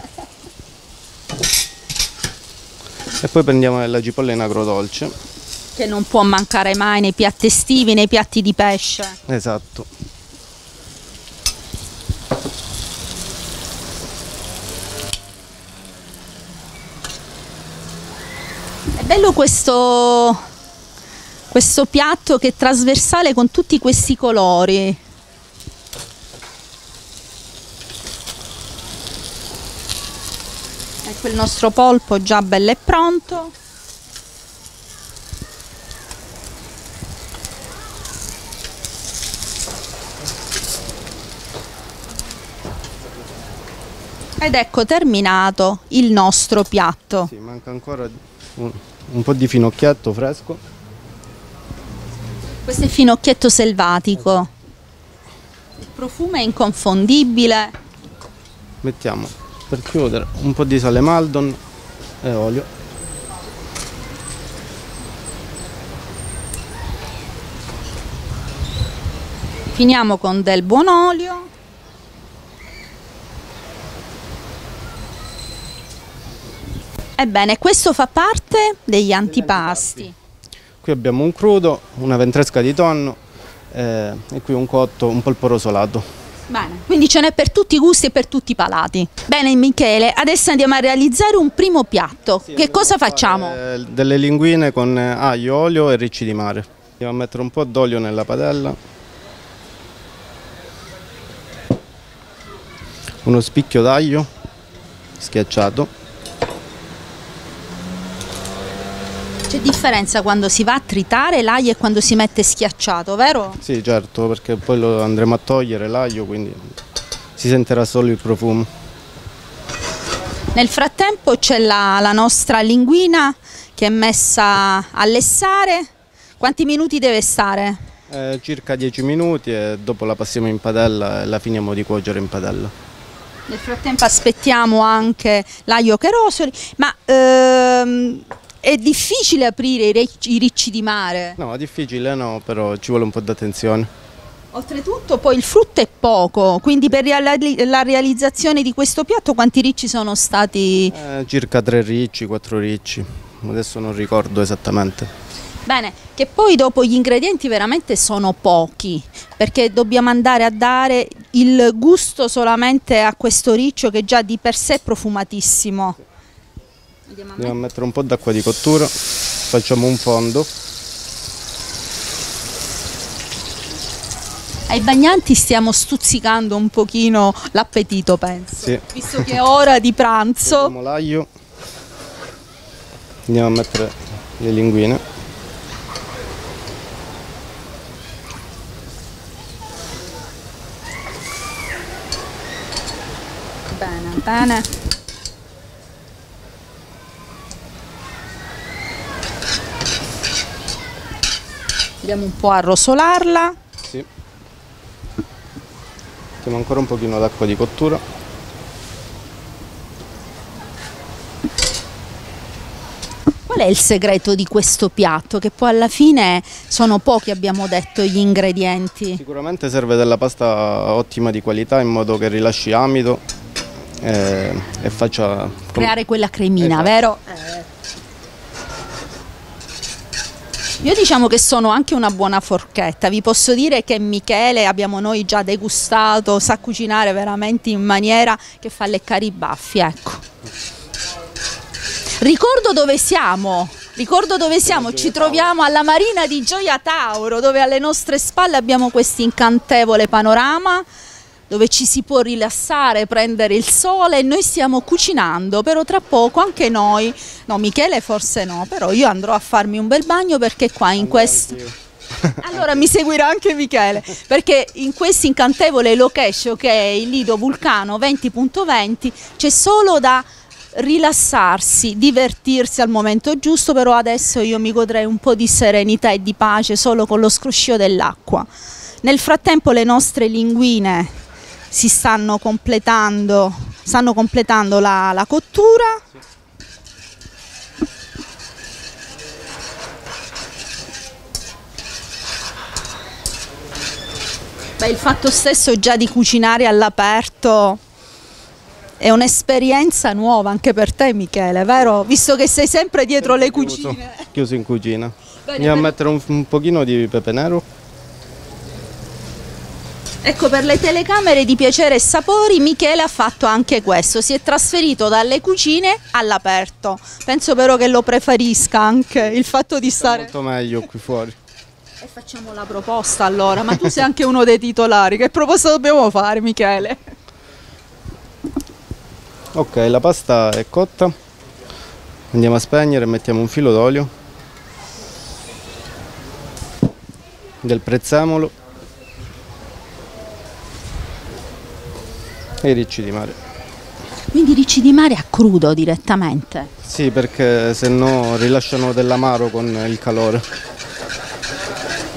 E poi prendiamo la cipolla in agrodolce. Che non può mancare mai nei piatti estivi, nei piatti di pesce. Esatto. È bello questo piatto che è trasversale con tutti questi colori. Ecco il nostro polpo già bello e pronto. Ed ecco terminato il nostro piatto. Sì, manca ancora un po' di finocchietto fresco. Questo è finocchietto selvatico. Il profumo è inconfondibile. Mettiamo, per chiudere, un po' di sale Maldon e olio. Finiamo con del buon olio. Ebbene, questo fa parte degli antipasti. Qui abbiamo un crudo, una ventresca di tonno e qui un cotto, un polpo rosolato. Bene, quindi ce n'è per tutti i gusti e per tutti i palati. Bene Michele, adesso andiamo a realizzare un primo piatto. Che cosa facciamo? Delle linguine con aglio, olio e ricci di mare. Andiamo a mettere un po' d'olio nella padella. Uno spicchio d'aglio schiacciato. C'è differenza quando si va a tritare l'aglio e quando si mette schiacciato, vero? Sì, certo, perché poi lo andremo a togliere l'aglio, quindi si sentirà solo il profumo. Nel frattempo c'è la nostra linguina che è messa a lessare. Quanti minuti deve stare? Circa 10 minuti e dopo la passiamo in padella e la finiamo di cuocere in padella. Nel frattempo aspettiamo anche l'aglio che rosoli, ma è difficile aprire i ricci di mare? No, è difficile no, però ci vuole un po' di attenzione. Oltretutto poi il frutto è poco, quindi per la realizzazione di questo piatto quanti ricci sono stati? Circa 3 ricci, 4 ricci, adesso non ricordo esattamente. Bene, che poi dopo gli ingredienti veramente sono pochi, perché dobbiamo andare a dare il gusto solamente a questo riccio che già di per sé è profumatissimo. Andiamo a mettere un po' d'acqua di cottura, facciamo un fondo. Ai bagnanti stiamo stuzzicando un pochino l'appetito, penso, sì. Visto che è ora di pranzo. Mettiamo l'aglio, andiamo a mettere le linguine. Bene, bene. Andiamo un po' a rosolarla. Sì. Mettiamo ancora un pochino d'acqua di cottura. Qual è il segreto di questo piatto? Che poi alla fine sono pochi, abbiamo detto, gli ingredienti. Sicuramente serve della pasta ottima di qualità in modo che rilasci amido e faccia creare quella cremina, esatto. Vero? Io diciamo che sono anche una buona forchetta, vi posso dire che Michele, abbiamo noi già degustato, sa cucinare veramente in maniera che fa leccare i baffi, ecco. Ricordo dove siamo, ci troviamo alla Marina di Gioia Tauro, dove alle nostre spalle abbiamo questo incantevole panorama, dove ci si può rilassare, prendere il sole e noi stiamo cucinando, però tra poco anche noi, no Michele forse no, però io andrò a farmi un bel bagno perché qua in questo... Allora mi seguirà anche Michele, perché in questo incantevole location che è il Lido Vulcano 20.20 c'è solo da rilassarsi, divertirsi al momento giusto, però adesso io mi godrei un po' di serenità e di pace solo con lo scroscio dell'acqua. Nel frattempo le nostre linguine si stanno completando la cottura. Beh, il fatto stesso già di cucinare all'aperto è un'esperienza nuova anche per te Michele, vero? Visto che sei sempre dietro le cucine. Chiuso in cucina. Bene, andiamo a mettere un pochino di pepe nero. Ecco, per le telecamere di Piacere e Sapori Michele ha fatto anche questo, si è trasferito dalle cucine all'aperto. Penso però che lo preferisca anche il fatto di stare... Molto meglio qui fuori. E facciamo la proposta allora, ma tu sei anche uno dei titolari, che proposta dobbiamo fare Michele? Ok, la pasta è cotta, andiamo a spegnere, mettiamo un filo d'olio, del prezzemolo e i ricci di mare. Quindi ricci di mare a crudo direttamente? Sì, perché se no rilasciano dell'amaro con il calore.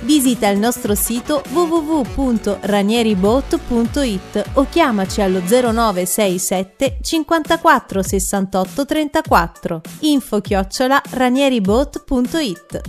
Visita il nostro sito www.ranieribot.it o chiamaci allo 0967 54 68 34. info@ranieribot.it.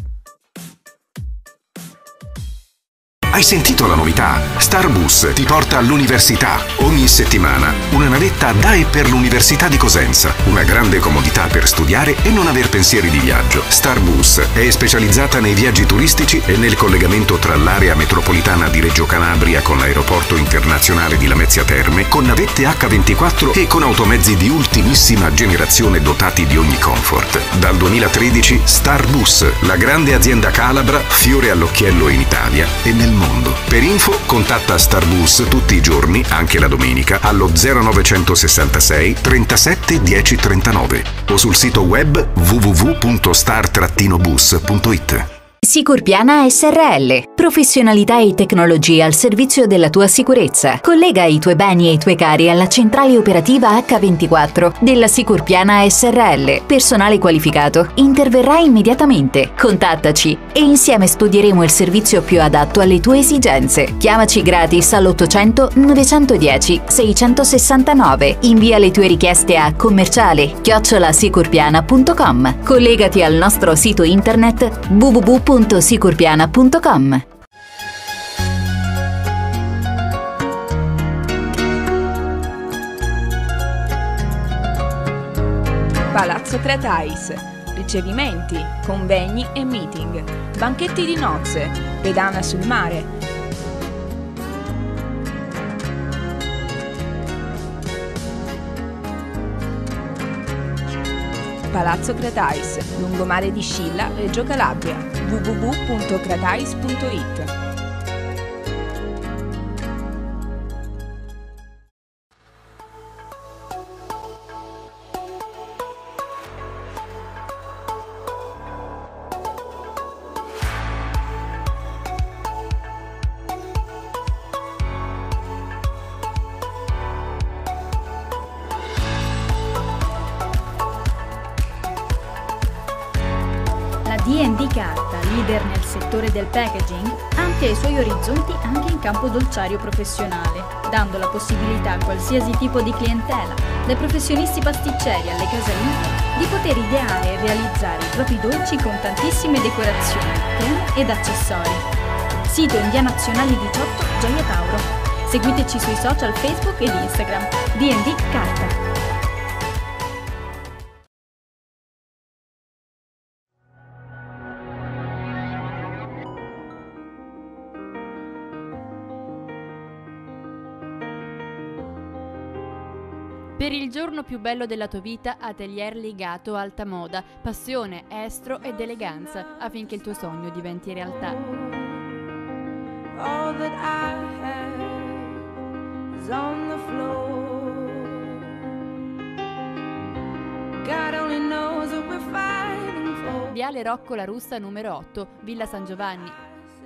Hai sentito la novità? Starbus ti porta all'università. Ogni settimana una navetta da e per l'Università di Cosenza. Una grande comodità per studiare e non aver pensieri di viaggio. Starbus è specializzata nei viaggi turistici e nel collegamento tra l'area metropolitana di Reggio Calabria con l'aeroporto internazionale di Lamezia Terme, con navette H24 e con automezzi di ultimissima generazione dotati di ogni comfort. Dal 2013 Starbus, la grande azienda calabra, fiore all'occhiello in Italia e nel mondo. Per info contatta Starbus tutti i giorni, anche la domenica, allo 0966 37 10 39 o sul sito web www.star-bus.it. Sicurpiana SRL. Professionalità e tecnologia al servizio della tua sicurezza. Collega i tuoi beni e i tuoi cari alla centrale operativa H24 della Sicurpiana SRL. Personale qualificato interverrà immediatamente. Contattaci e insieme studieremo il servizio più adatto alle tue esigenze. Chiamaci gratis all'800 910 669. Invia le tue richieste a commerciale@sicurpiana.com. Collegati al nostro sito internet www.sicurpiana.com. Palazzo Cretais. Ricevimenti, convegni e meeting. Banchetti di nozze. Pedana sul mare. Palazzo Cretais, lungomare di Scilla, Reggio Calabria. www.cretais.it. D&D Carta, leader nel settore del packaging, amplia i suoi orizzonti anche in campo dolciario professionale, dando la possibilità a qualsiasi tipo di clientela, dai professionisti pasticceri alle casalinghe, di poter ideare e realizzare i propri dolci con tantissime decorazioni, temi ed accessori. Sito in via Nazionale 18, Gioia Tauro. Seguiteci sui social Facebook ed Instagram. D&D Carta. Per il giorno più bello della tua vita, Atelier Ligato Alta Moda, passione, estro ed eleganza, affinché il tuo sogno diventi realtà. All that I have is on the floor. God only knows what we're fighting for. Viale Rocco La Russa numero 8, Villa San Giovanni.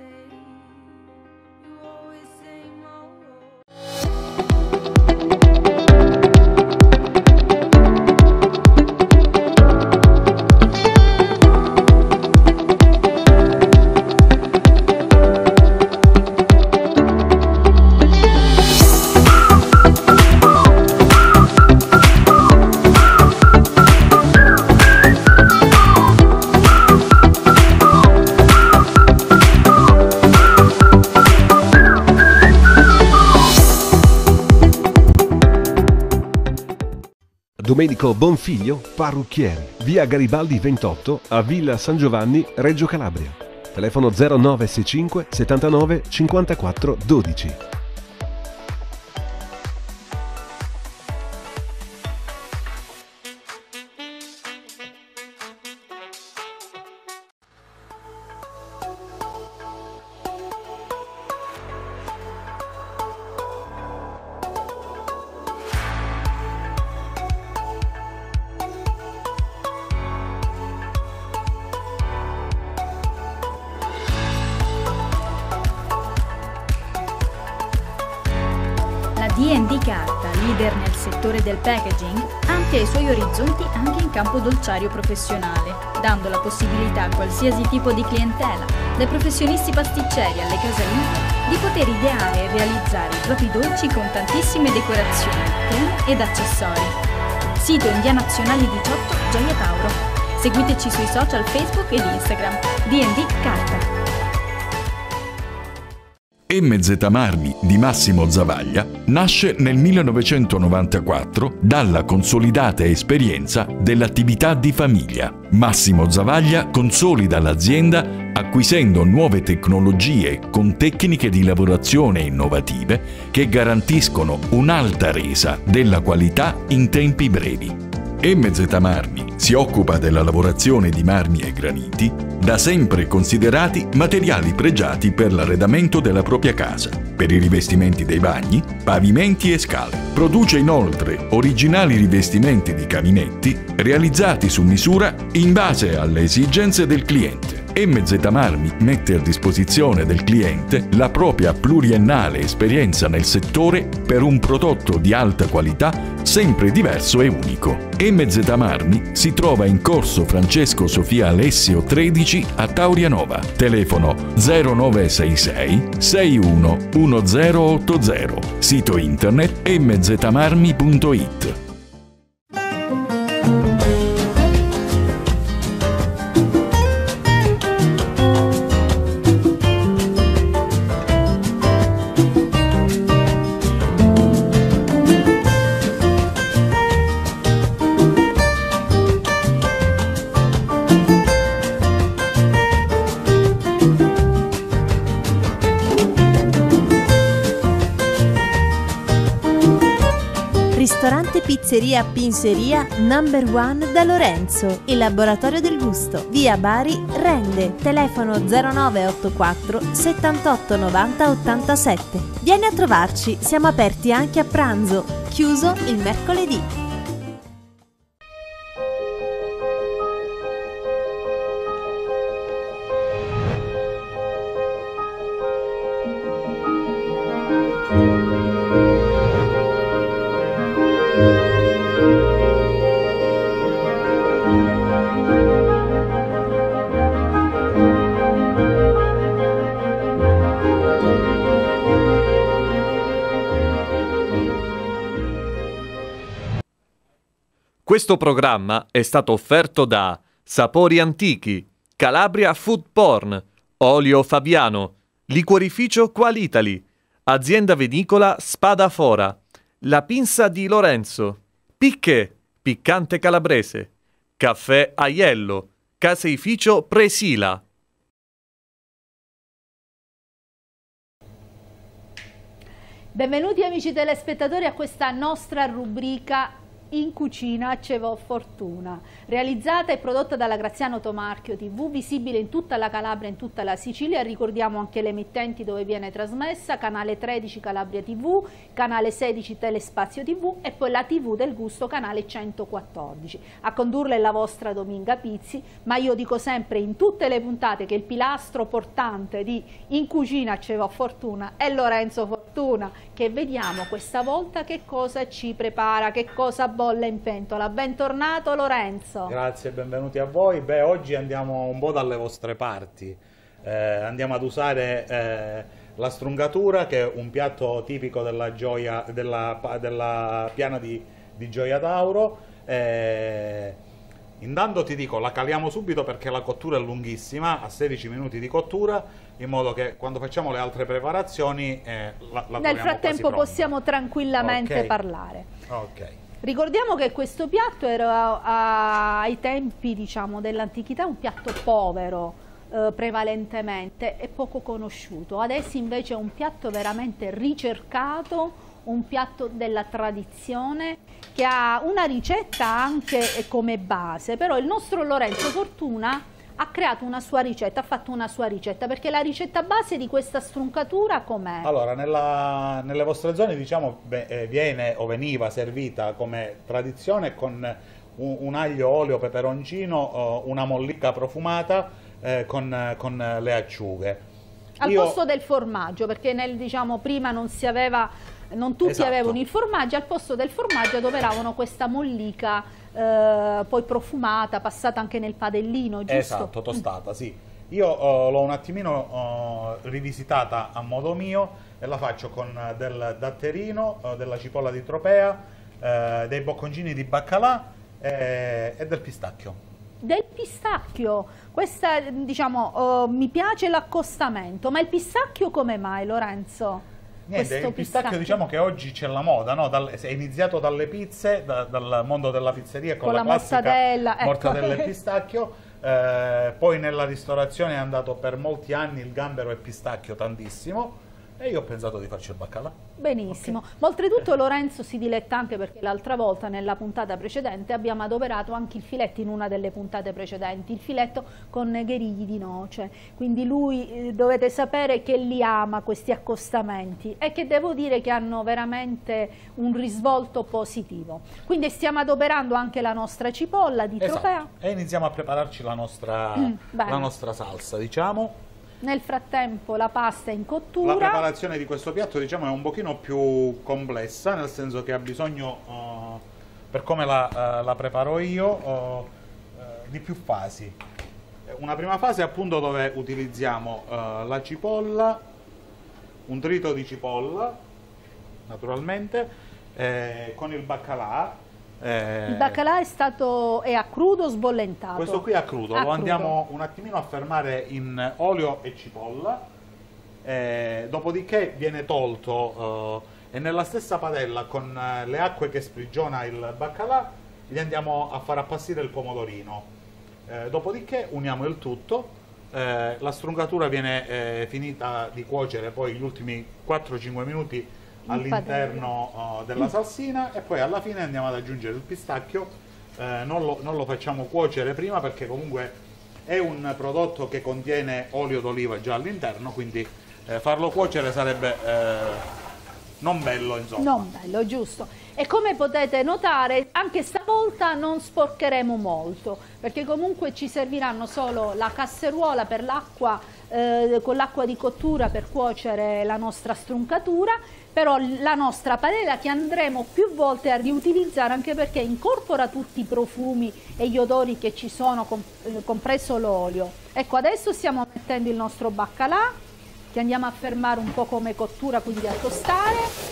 Domenico Bonfiglio, parrucchiere, via Garibaldi 28 a Villa San Giovanni, Reggio Calabria. Telefono 0965 79 54 12. D&D Carta, leader nel settore del packaging, amplia i suoi orizzonti anche in campo dolciario professionale, dando la possibilità a qualsiasi tipo di clientela, dai professionisti pasticceri alle casalinghe, di poter ideare e realizzare i propri dolci con tantissime decorazioni, creme ed accessori. Sito in via Nazionale 18, Gioia Tauro. Seguiteci sui social Facebook ed Instagram. D&D Carta. MZ Marmi di Massimo Zavaglia nasce nel 1994 dalla consolidata esperienza dell'attività di famiglia. Massimo Zavaglia consolida l'azienda acquisendo nuove tecnologie con tecniche di lavorazione innovative che garantiscono un'alta resa della qualità in tempi brevi. MZ Marmi si occupa della lavorazione di marmi e graniti, da sempre considerati materiali pregiati per l'arredamento della propria casa, per i rivestimenti dei bagni, pavimenti e scale. Produce inoltre originali rivestimenti di caminetti realizzati su misura in base alle esigenze del cliente. MZ Marmi mette a disposizione del cliente la propria pluriennale esperienza nel settore per un prodotto di alta qualità sempre diverso e unico. MZ Marmi si trova in corso Francesco Sofia Alessio 13 a Taurianova. Telefono 0966 61 1080. Sito internet mzmarmi.it. Ristorante Pizzeria Pinzeria Number One da Lorenzo, il laboratorio del gusto, via Bari, Rende, telefono 0984 78 90 87. Vieni a trovarci, siamo aperti anche a pranzo, chiuso il mercoledì. Questo programma è stato offerto da Sapori Antichi, Calabria Food Porn, Olio Fabiano, Liquorificio Qualitali, Azienda Vinicola Spadafora, La Pinza di Lorenzo, Picche, Piccante Calabrese, Caffè Aiello, Caseificio Presila. Benvenuti amici telespettatori a questa nostra rubrica In Cucina ce vo fortuna, realizzata e prodotta dalla Graziano Tomarchio TV, visibile in tutta la Calabria e in tutta la Sicilia. Ricordiamo anche le emittenti dove viene trasmessa: canale 13 Calabria TV, canale 16 Telespazio TV e poi la TV del gusto, canale 114. A condurla è la vostra Dominga Pizzi, ma io dico sempre in tutte le puntate che il pilastro portante di In Cucina ce vo fortuna è Lorenzo Fortuna, che vediamo questa volta che cosa ci prepara, che cosa bolle in pentola. Bentornato Lorenzo. Grazie, benvenuti a voi. Beh, oggi andiamo un po' dalle vostre parti. Andiamo ad usare la strungatura, che è un piatto tipico della piana di Gioia Tauro. Intanto ti dico, la caliamo subito perché la cottura è lunghissima, a 16 minuti di cottura, in modo che quando facciamo le altre preparazioni la nel frattempo possiamo tranquillamente parlare. Ok. Ricordiamo che questo piatto era ai tempi, diciamo, dell'antichità un piatto povero prevalentemente e poco conosciuto. Adesso invece è un piatto veramente ricercato, un piatto della tradizione che ha una ricetta anche come base, però il nostro Lorenzo Fortuna ha creato una sua ricetta, ha fatto una sua ricetta, perché la ricetta base di questa struncatura com'è? Allora, nelle vostre zone, diciamo, viene o veniva servita come tradizione con un aglio, olio, peperoncino, una mollica profumata con le acciughe. Al posto del formaggio, perché diciamo, prima non si aveva non tutti Esatto. avevano il formaggio, al posto del formaggio adoperavano questa mollica poi profumata, passata anche nel padellino, giusto? Esatto, tostata, sì. Io l'ho un attimino rivisitata a modo mio e la faccio con del datterino, della cipolla di Tropea, dei bocconcini di baccalà e del pistacchio. Del pistacchio, questa diciamo mi piace l'accostamento, ma il pistacchio come mai, Lorenzo? Niente, Questo il pistacchio diciamo che oggi c'è la moda, no? È iniziato dalle pizze, dal mondo della pizzeria con la classica mortadella, mortadella ecco. e pistacchio, poi nella ristorazione è andato per molti anni il gambero e pistacchio tantissimo e io ho pensato di farci il baccalà. Benissimo, ma oltretutto Lorenzo si diletta anche perché l'altra volta nella puntata precedente abbiamo adoperato anche il filetto in una delle puntate precedenti, il filetto con negherigli di noce, quindi lui dovete sapere che li ama questi accostamenti e che devo dire che hanno veramente un risvolto positivo. Quindi stiamo adoperando anche la nostra cipolla di Tropea. Esatto. E iniziamo a prepararci la nostra salsa, diciamo. Nel frattempo la pasta è in cottura. La preparazione di questo piatto diciamo è un pochino più complessa, nel senso che ha bisogno, per come la preparo io, di più fasi. Una prima fase appunto dove utilizziamo la cipolla, un trito di cipolla naturalmente, con il baccalà. Il baccalà è a crudo o sbollentato? Questo qui è a crudo, A lo crudo. andiamo un attimino a fermare in olio e cipolla, dopodiché viene tolto e nella stessa padella con le acque che sprigiona il baccalà gli andiamo a far appassire il pomodorino, dopodiché uniamo il tutto, la strungatura viene finita di cuocere poi gli ultimi 4-5 minuti all'interno della salsina e poi alla fine andiamo ad aggiungere il pistacchio. Non lo facciamo cuocere prima perché comunque è un prodotto che contiene olio d'oliva già all'interno, quindi farlo cuocere sarebbe non bello, insomma. Non bello, giusto. E come potete notare anche stavolta non sporcheremo molto perché comunque ci serviranno solo la casseruola per l'acqua, con l'acqua di cottura per cuocere la nostra struncatura, però la nostra padella che andremo più volte a riutilizzare anche perché incorpora tutti i profumi e gli odori che ci sono, compreso l'olio. Ecco, adesso stiamo mettendo il nostro baccalà che andiamo a fermare un po' come cottura, quindi a tostare.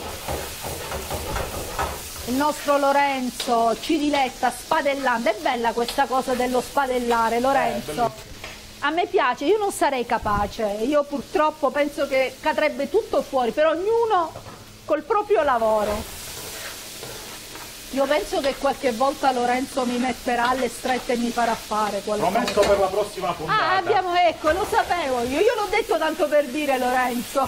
Il nostro Lorenzo ci diletta spadellando, è bella questa cosa dello spadellare, Lorenzo. A me piace, io non sarei capace, io purtroppo penso che cadrebbe tutto fuori, per ognuno col proprio lavoro. Io penso che qualche volta Lorenzo mi metterà alle strette e mi farà fare qualcosa. Promesso per la prossima puntata. Ah, ecco, lo sapevo io l'ho detto tanto per dire, Lorenzo.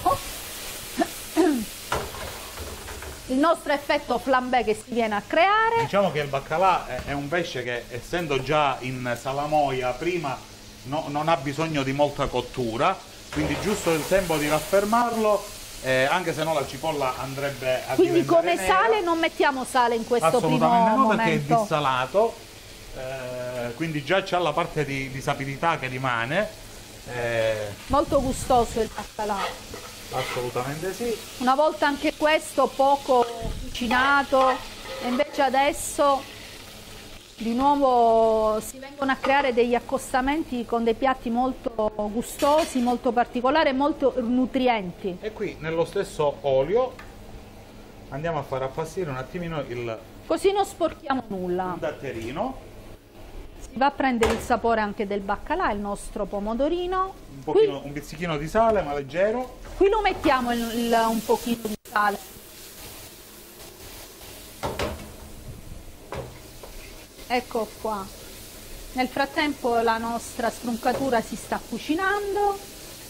Il nostro effetto flambé che si viene a creare. Diciamo che il baccalà è un pesce che essendo già in salamoia prima non ha bisogno di molta cottura, quindi giusto il tempo di raffermarlo, anche se no la cipolla andrebbe a quindi diventare come nera. sale non mettiamo sale in questo primo Assolutamente no, momento. perché è dissalato, quindi già c'è la parte di sapidità che rimane. Molto gustoso il baccalà. Assolutamente sì. Una volta anche questo poco cucinato e invece adesso di nuovo si vengono a creare degli accostamenti con dei piatti molto gustosi, molto particolari e molto nutrienti. E qui nello stesso olio andiamo a far appassire un attimino il Così non sporchiamo nulla. datterino, Si va a prendere il sapore anche del baccalà, il nostro pomodorino. un pizzichino di sale ma leggero. Qui lo mettiamo un pochino di sale. Ecco qua. Nel frattempo la nostra struncatura si sta cucinando.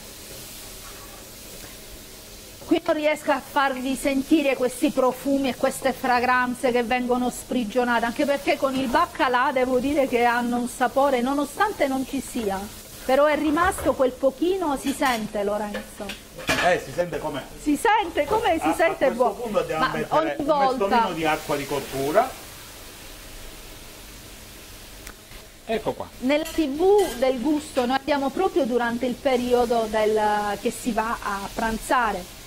Qui non riesco a farvi sentire questi profumi e queste fragranze che vengono sprigionate, anche perché con il baccalà devo dire che hanno un sapore, nonostante non ci sia, però è rimasto quel pochino, si sente, Lorenzo. Si sente com'è? Si sente come si sente a questo punto andiamo a mettere un mestolino di acqua di cottura. Ecco qua. Nella TV del gusto noi abbiamo proprio durante il periodo che si va a pranzare,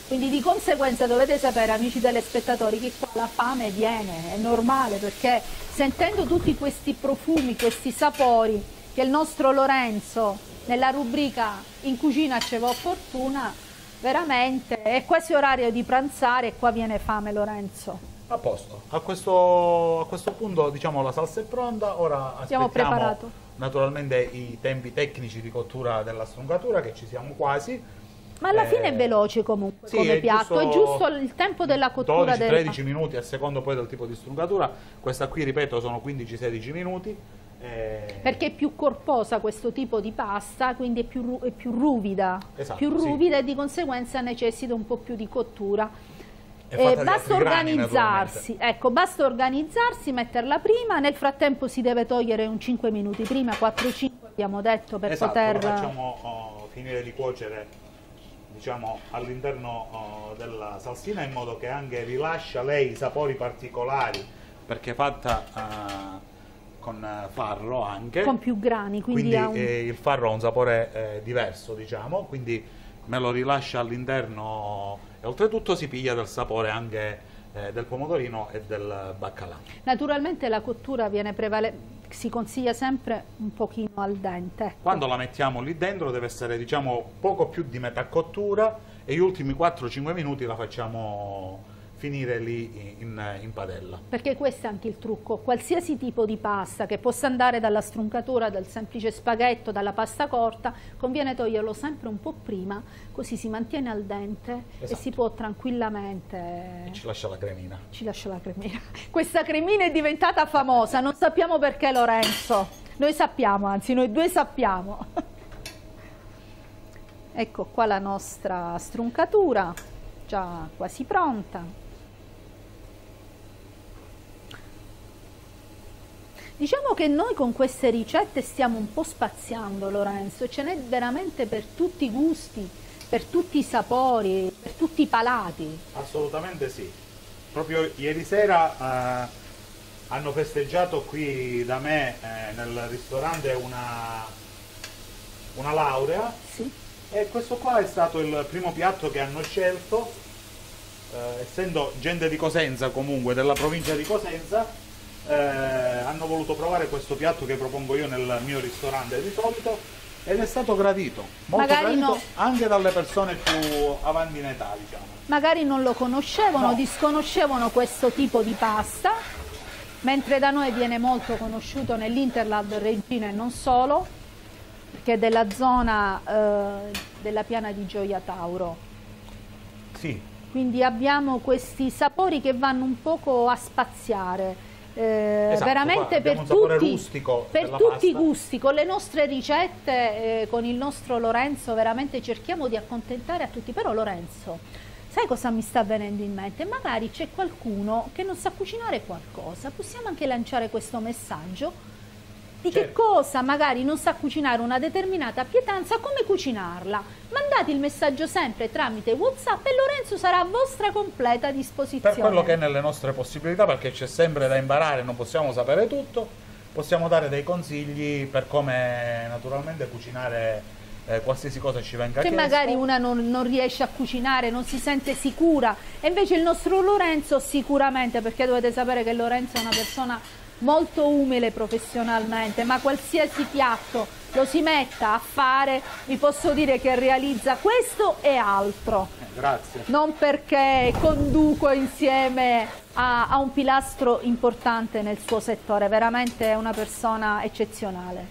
Quindi di conseguenza dovete sapere, amici telespettatori, che qua la fame viene, è normale, perché sentendo tutti questi profumi, questi sapori che il nostro Lorenzo nella rubrica In cucina ci va fortuna, veramente è quasi orario di pranzare e qua viene fame, Lorenzo. A posto, a questo punto diciamo la salsa è pronta, ora Abbiamo aspettiamo preparato. naturalmente i tempi tecnici di cottura della strungatura, che ci siamo quasi. Ma alla fine è veloce comunque sì, come è piatto, è giusto il tempo della cottura 12-13 minuti a secondo poi del tipo di strungatura. Questa qui, ripeto, sono 15-16 minuti. Perché è più corposa questo tipo di pasta, quindi è più ruvida, Esatto, più sì. ruvida e di conseguenza necessita un po' più di cottura. È fatta di Basta altri grani, organizzarsi, ecco, basta organizzarsi, metterla prima, nel frattempo si deve togliere un 5 minuti prima, 4-5 abbiamo detto, per esatto, poter... lo facciamo finire di cuocere, diciamo, all'interno della salsina, in modo che anche rilascia lei i sapori particolari, perché è fatta con farro anche. Con più grani, quindi ha un... il farro ha un sapore diverso, diciamo, quindi me lo rilascia all'interno e oltretutto si piglia del sapore anche del pomodorino e del baccalà. Naturalmente la cottura viene si consiglia sempre un pochino al dente. Ecco. Quando la mettiamo lì dentro deve essere, diciamo, poco più di metà cottura, e gli ultimi 4-5 minuti la facciamo finire lì in padella. Perché questo è anche il trucco, qualsiasi tipo di pasta, che possa andare dalla struncatura, dal semplice spaghetto, dalla pasta corta, conviene toglierlo sempre un po' prima, così si mantiene al dente e si può tranquillamente... E ci lascia la cremina. Ci lascia la cremina. Questa cremina è diventata famosa, non sappiamo perché, Lorenzo. Noi sappiamo, anzi noi due sappiamo. Ecco qua la nostra struncatura, già quasi pronta. Diciamo che noi con queste ricette stiamo un po' spaziando, Lorenzo, ce n'è veramente per tutti i gusti, per tutti i sapori, per tutti i palati. Assolutamente sì. Proprio ieri sera hanno festeggiato qui da me nel ristorante una laurea. Sì. E questo qua è stato il primo piatto che hanno scelto, essendo gente di Cosenza, comunque della provincia di Cosenza. Hanno voluto provare questo piatto che propongo io nel mio ristorante di solito, ed è stato gradito, molto Magari gradito, no. anche dalle persone più avanti in età, diciamo. Magari non lo conoscevano, disconoscevano questo tipo di pasta, mentre da noi viene molto conosciuto nell'Interland Regina e non solo, perché è della zona della piana di Gioia Tauro. Sì. Quindi abbiamo questi sapori che vanno un poco a spaziare. Esatto, veramente per un sapore tutti, rustico per della tutti i pasta. gusti, con le nostre ricette, con il nostro Lorenzo veramente cerchiamo di accontentare a tutti. Però Lorenzo, sai cosa mi sta venendo in mente? Magari c'è qualcuno che non sa cucinare qualcosa, possiamo anche lanciare questo messaggio di che cosa magari non sa cucinare una determinata pietanza, come cucinarla. Mandate il messaggio sempre tramite WhatsApp e Lorenzo sarà a vostra completa disposizione. Per quello che è nelle nostre possibilità, perché c'è sempre da imparare, non possiamo sapere tutto, possiamo dare dei consigli per come naturalmente cucinare qualsiasi cosa ci venga che chiesto. magari una non riesce a cucinare, non si sente sicura, e invece il nostro Lorenzo sicuramente, perché dovete sapere che Lorenzo è una persona molto umile professionalmente, ma qualsiasi piatto lo si metta a fare, vi posso dire che realizza questo e altro. Grazie. Non perché conduco insieme a un pilastro importante nel suo settore, veramente è una persona eccezionale.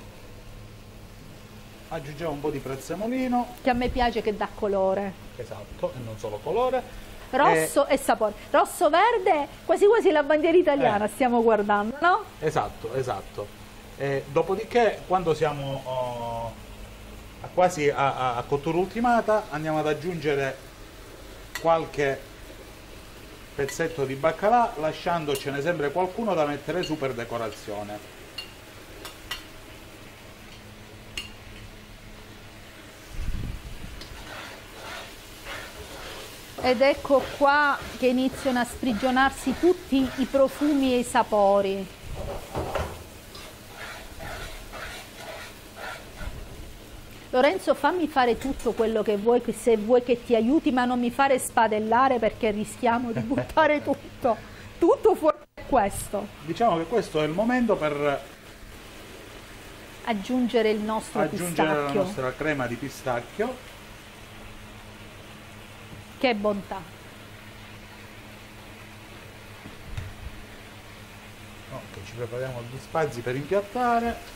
Aggiungiamo un po' di prezzemolino. Che a me piace, che dà colore. Esatto, e non solo colore. Rosso e sapore. Rosso, verde, quasi quasi la bandiera italiana stiamo guardando, no? Esatto, esatto. Dopodiché, quando siamo quasi a cottura ultimata, andiamo ad aggiungere qualche pezzetto di baccalà, lasciandocene sempre qualcuno da mettere su per decorazione. Ed ecco qua che iniziano a sprigionarsi tutti i profumi e i sapori. Lorenzo, fammi fare tutto quello che vuoi, se vuoi che ti aiuti, ma non mi fare spadellare perché rischiamo di buttare tutto fuori da questo. Diciamo che questo è il momento per aggiungere il nostro aggiungere pistacchio. la nostra crema di pistacchio. Che bontà. Ok, ci prepariamo gli spazi per impiattare.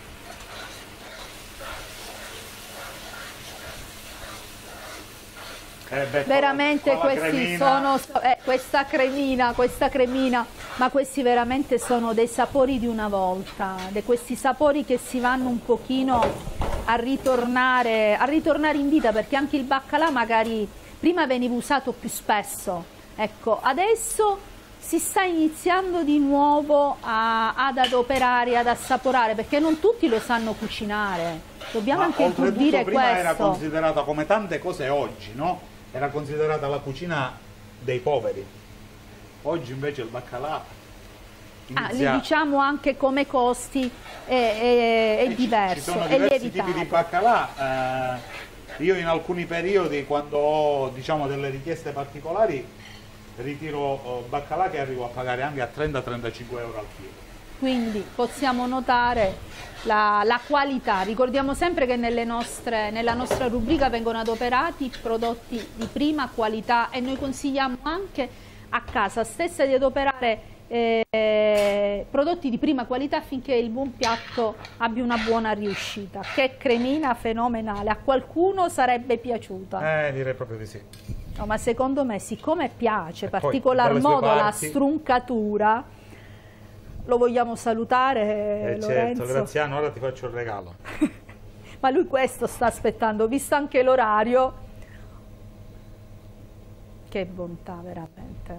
Veramente questi sono questa cremina, ma questi veramente sono dei sapori di una volta, questi sapori che si vanno un pochino a ritornare in vita, perché anche il baccalà magari prima veniva usato più spesso, ecco, adesso si sta iniziando di nuovo ad adoperare, ad assaporare, perché non tutti lo sanno cucinare, dobbiamo anche pur dire prima questo. era considerata come tante cose oggi, no? Era considerata la cucina dei poveri. Oggi invece il baccalà li diciamo anche come costi è diverso, ci sono è diversi tipi lievitato. di baccalà. Io in alcuni periodi, quando ho delle richieste particolari, ritiro baccalà che arrivo a pagare anche a 30-35 euro al chilo. Quindi possiamo notare la qualità. Ricordiamo sempre che nella nostra rubrica vengono adoperati prodotti di prima qualità e noi consigliamo anche a casa stessa di adoperare prodotti di prima qualità affinché il buon piatto abbia una buona riuscita. Che cremina fenomenale, a qualcuno sarebbe piaciuta. Direi proprio di sì. No, ma secondo me, siccome piace poi, particolar dalle sue modo la parti, struncatura, lo vogliamo salutare, Lorenzo. Certo, Graziano, ora ti faccio il regalo. Ma lui questo sta aspettando, visto anche l'orario. Che bontà, veramente.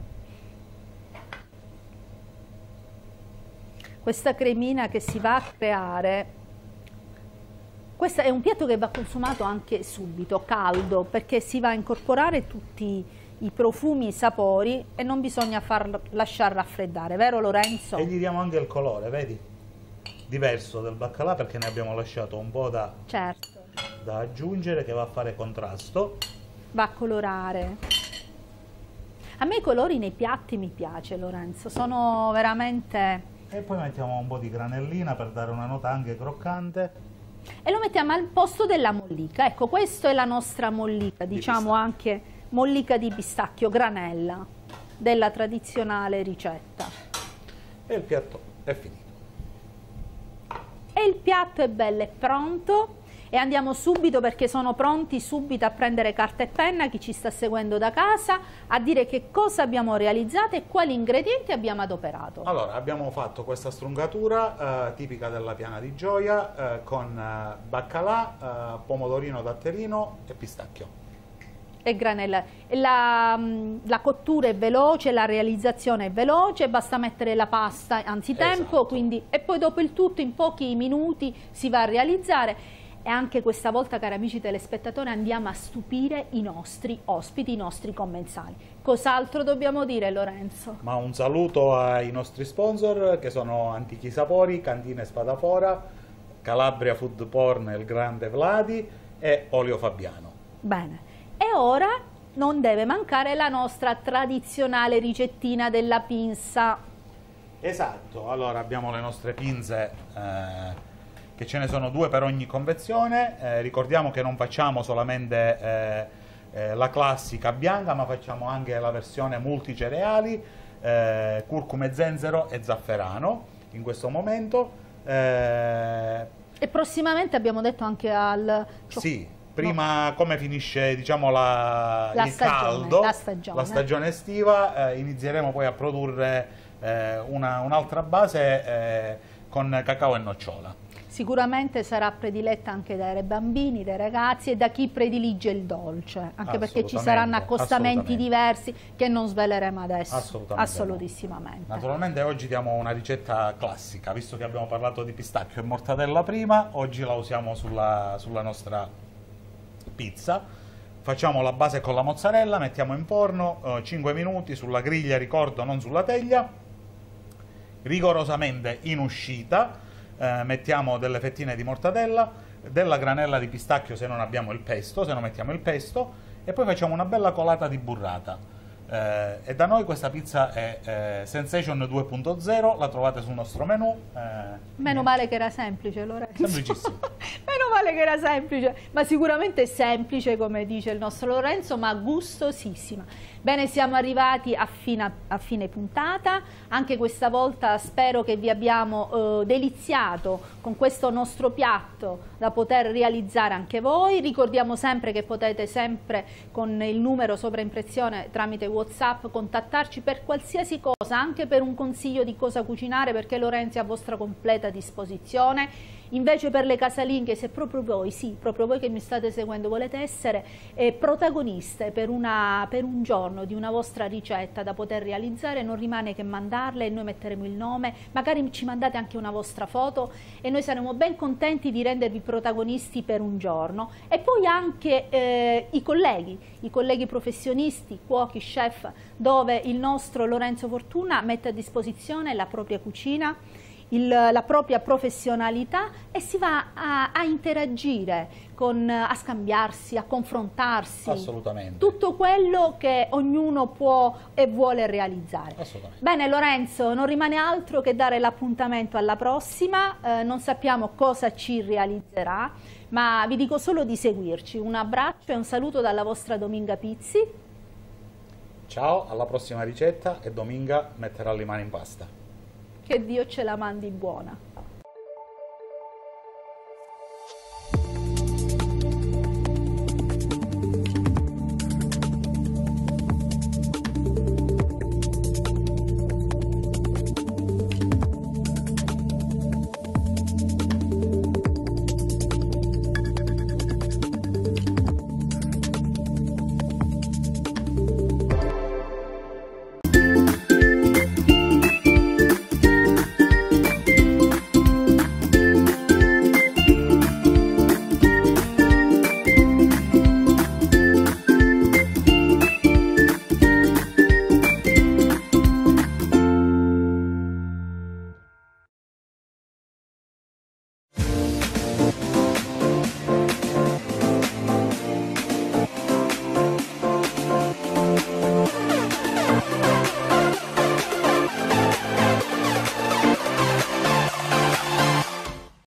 Questa cremina che si va a creare, questo è un piatto che va consumato anche subito, caldo, perché si va a incorporare tutti i profumi, i sapori e non bisogna lasciar raffreddare, vero Lorenzo? E gli diamo anche il colore, vedi? Diverso del baccalà, perché ne abbiamo lasciato un po' da aggiungere, che va a fare contrasto. Va a colorare. A me i colori nei piatti mi piace, Lorenzo, sono veramente... E poi mettiamo un po' di granellina per dare una nota anche croccante. E lo mettiamo al posto della mollica. Ecco, questa è la nostra mollica, diciamo anche mollica di pistacchio, granella, della tradizionale ricetta. E il piatto è finito. E il piatto è bello, è pronto. E andiamo subito, perché sono pronti subito a prendere carta e penna, chi ci sta seguendo da casa, a dire che cosa abbiamo realizzato e quali ingredienti abbiamo adoperato. Allora, abbiamo fatto questa strungatura tipica della Piana di Gioia con baccalà, pomodorino datterino e pistacchio. E granella. La cottura è veloce, la realizzazione è veloce, basta mettere la pasta anzitempo, quindi, e poi dopo il tutto in pochi minuti si va a realizzare. E anche questa volta, cari amici telespettatori, andiamo a stupire i nostri ospiti, i nostri commensali. Cos'altro dobbiamo dire, Lorenzo? Ma un saluto ai nostri sponsor, che sono Antichi Sapori, Cantine Spadafora, Calabria Food Porn, il grande Vladi e Olio Fabiano. Bene, e ora non deve mancare la nostra tradizionale ricettina della pinza. Esatto, allora abbiamo le nostre pinze, che ce ne sono 2 per ogni confezione. Ricordiamo che non facciamo solamente la classica bianca, ma facciamo anche la versione multicereali, curcuma e zenzero e zafferano in questo momento. E prossimamente abbiamo detto anche al... Sì, prima come finisce, diciamo, il caldo, la stagione estiva, inizieremo poi a produrre un'altra base con cacao e nocciola. Sicuramente sarà prediletta anche dai bambini, dai ragazzi e da chi predilige il dolce, anche perché ci saranno accostamenti diversi che non sveleremo adesso. Assolutissimamente. Naturalmente oggi diamo una ricetta classica, visto che abbiamo parlato di pistacchio e mortadella prima, oggi la usiamo sulla nostra pizza. Facciamo la base con la mozzarella, mettiamo in forno 5 minuti sulla griglia, ricordo, non sulla teglia, rigorosamente in uscita. Mettiamo delle fettine di mortadella, della granella di pistacchio se non abbiamo il pesto, se non mettiamo il pesto, e poi facciamo una bella colata di burrata. E da noi questa pizza è Sensation 2.0, la trovate sul nostro menù. Meno male che era semplice, Lorenzo. Semplicissimo. Meno male che era semplice, ma sicuramente semplice, come dice il nostro Lorenzo, ma gustosissima. Bene, siamo arrivati a fine puntata. Anche questa volta spero che vi abbiamo deliziato con questo nostro piatto da poter realizzare anche voi. Ricordiamo sempre che potete sempre con il numero sovraimpressione tramite WhatsApp contattarci per qualsiasi cosa, anche per un consiglio di cosa cucinare, perché Lorenzo è a vostra completa disposizione. Invece per le casalinghe, se proprio voi, sì, proprio voi che mi state seguendo, volete essere protagoniste per un giorno di una vostra ricetta da poter realizzare, non rimane che mandarle e noi metteremo il nome, magari ci mandate anche una vostra foto e noi saremo ben contenti di rendervi protagonisti per un giorno. E poi anche i colleghi professionisti, cuochi, chef, dove il nostro Lorenzo Fortuna mette a disposizione la propria cucina, la propria professionalità, e si va a interagire, a scambiarsi, a confrontarsi. Assolutamente. Tutto quello che ognuno può e vuole realizzare. Assolutamente. Bene Lorenzo, non rimane altro che dare l'appuntamento alla prossima, non sappiamo cosa ci realizzerà, ma vi dico solo di seguirci. Un abbraccio e un saluto dalla vostra Dominga Pizzi. Ciao, alla prossima ricetta, e Dominga metterà le mani in pasta. Che Dio ce la mandi buona.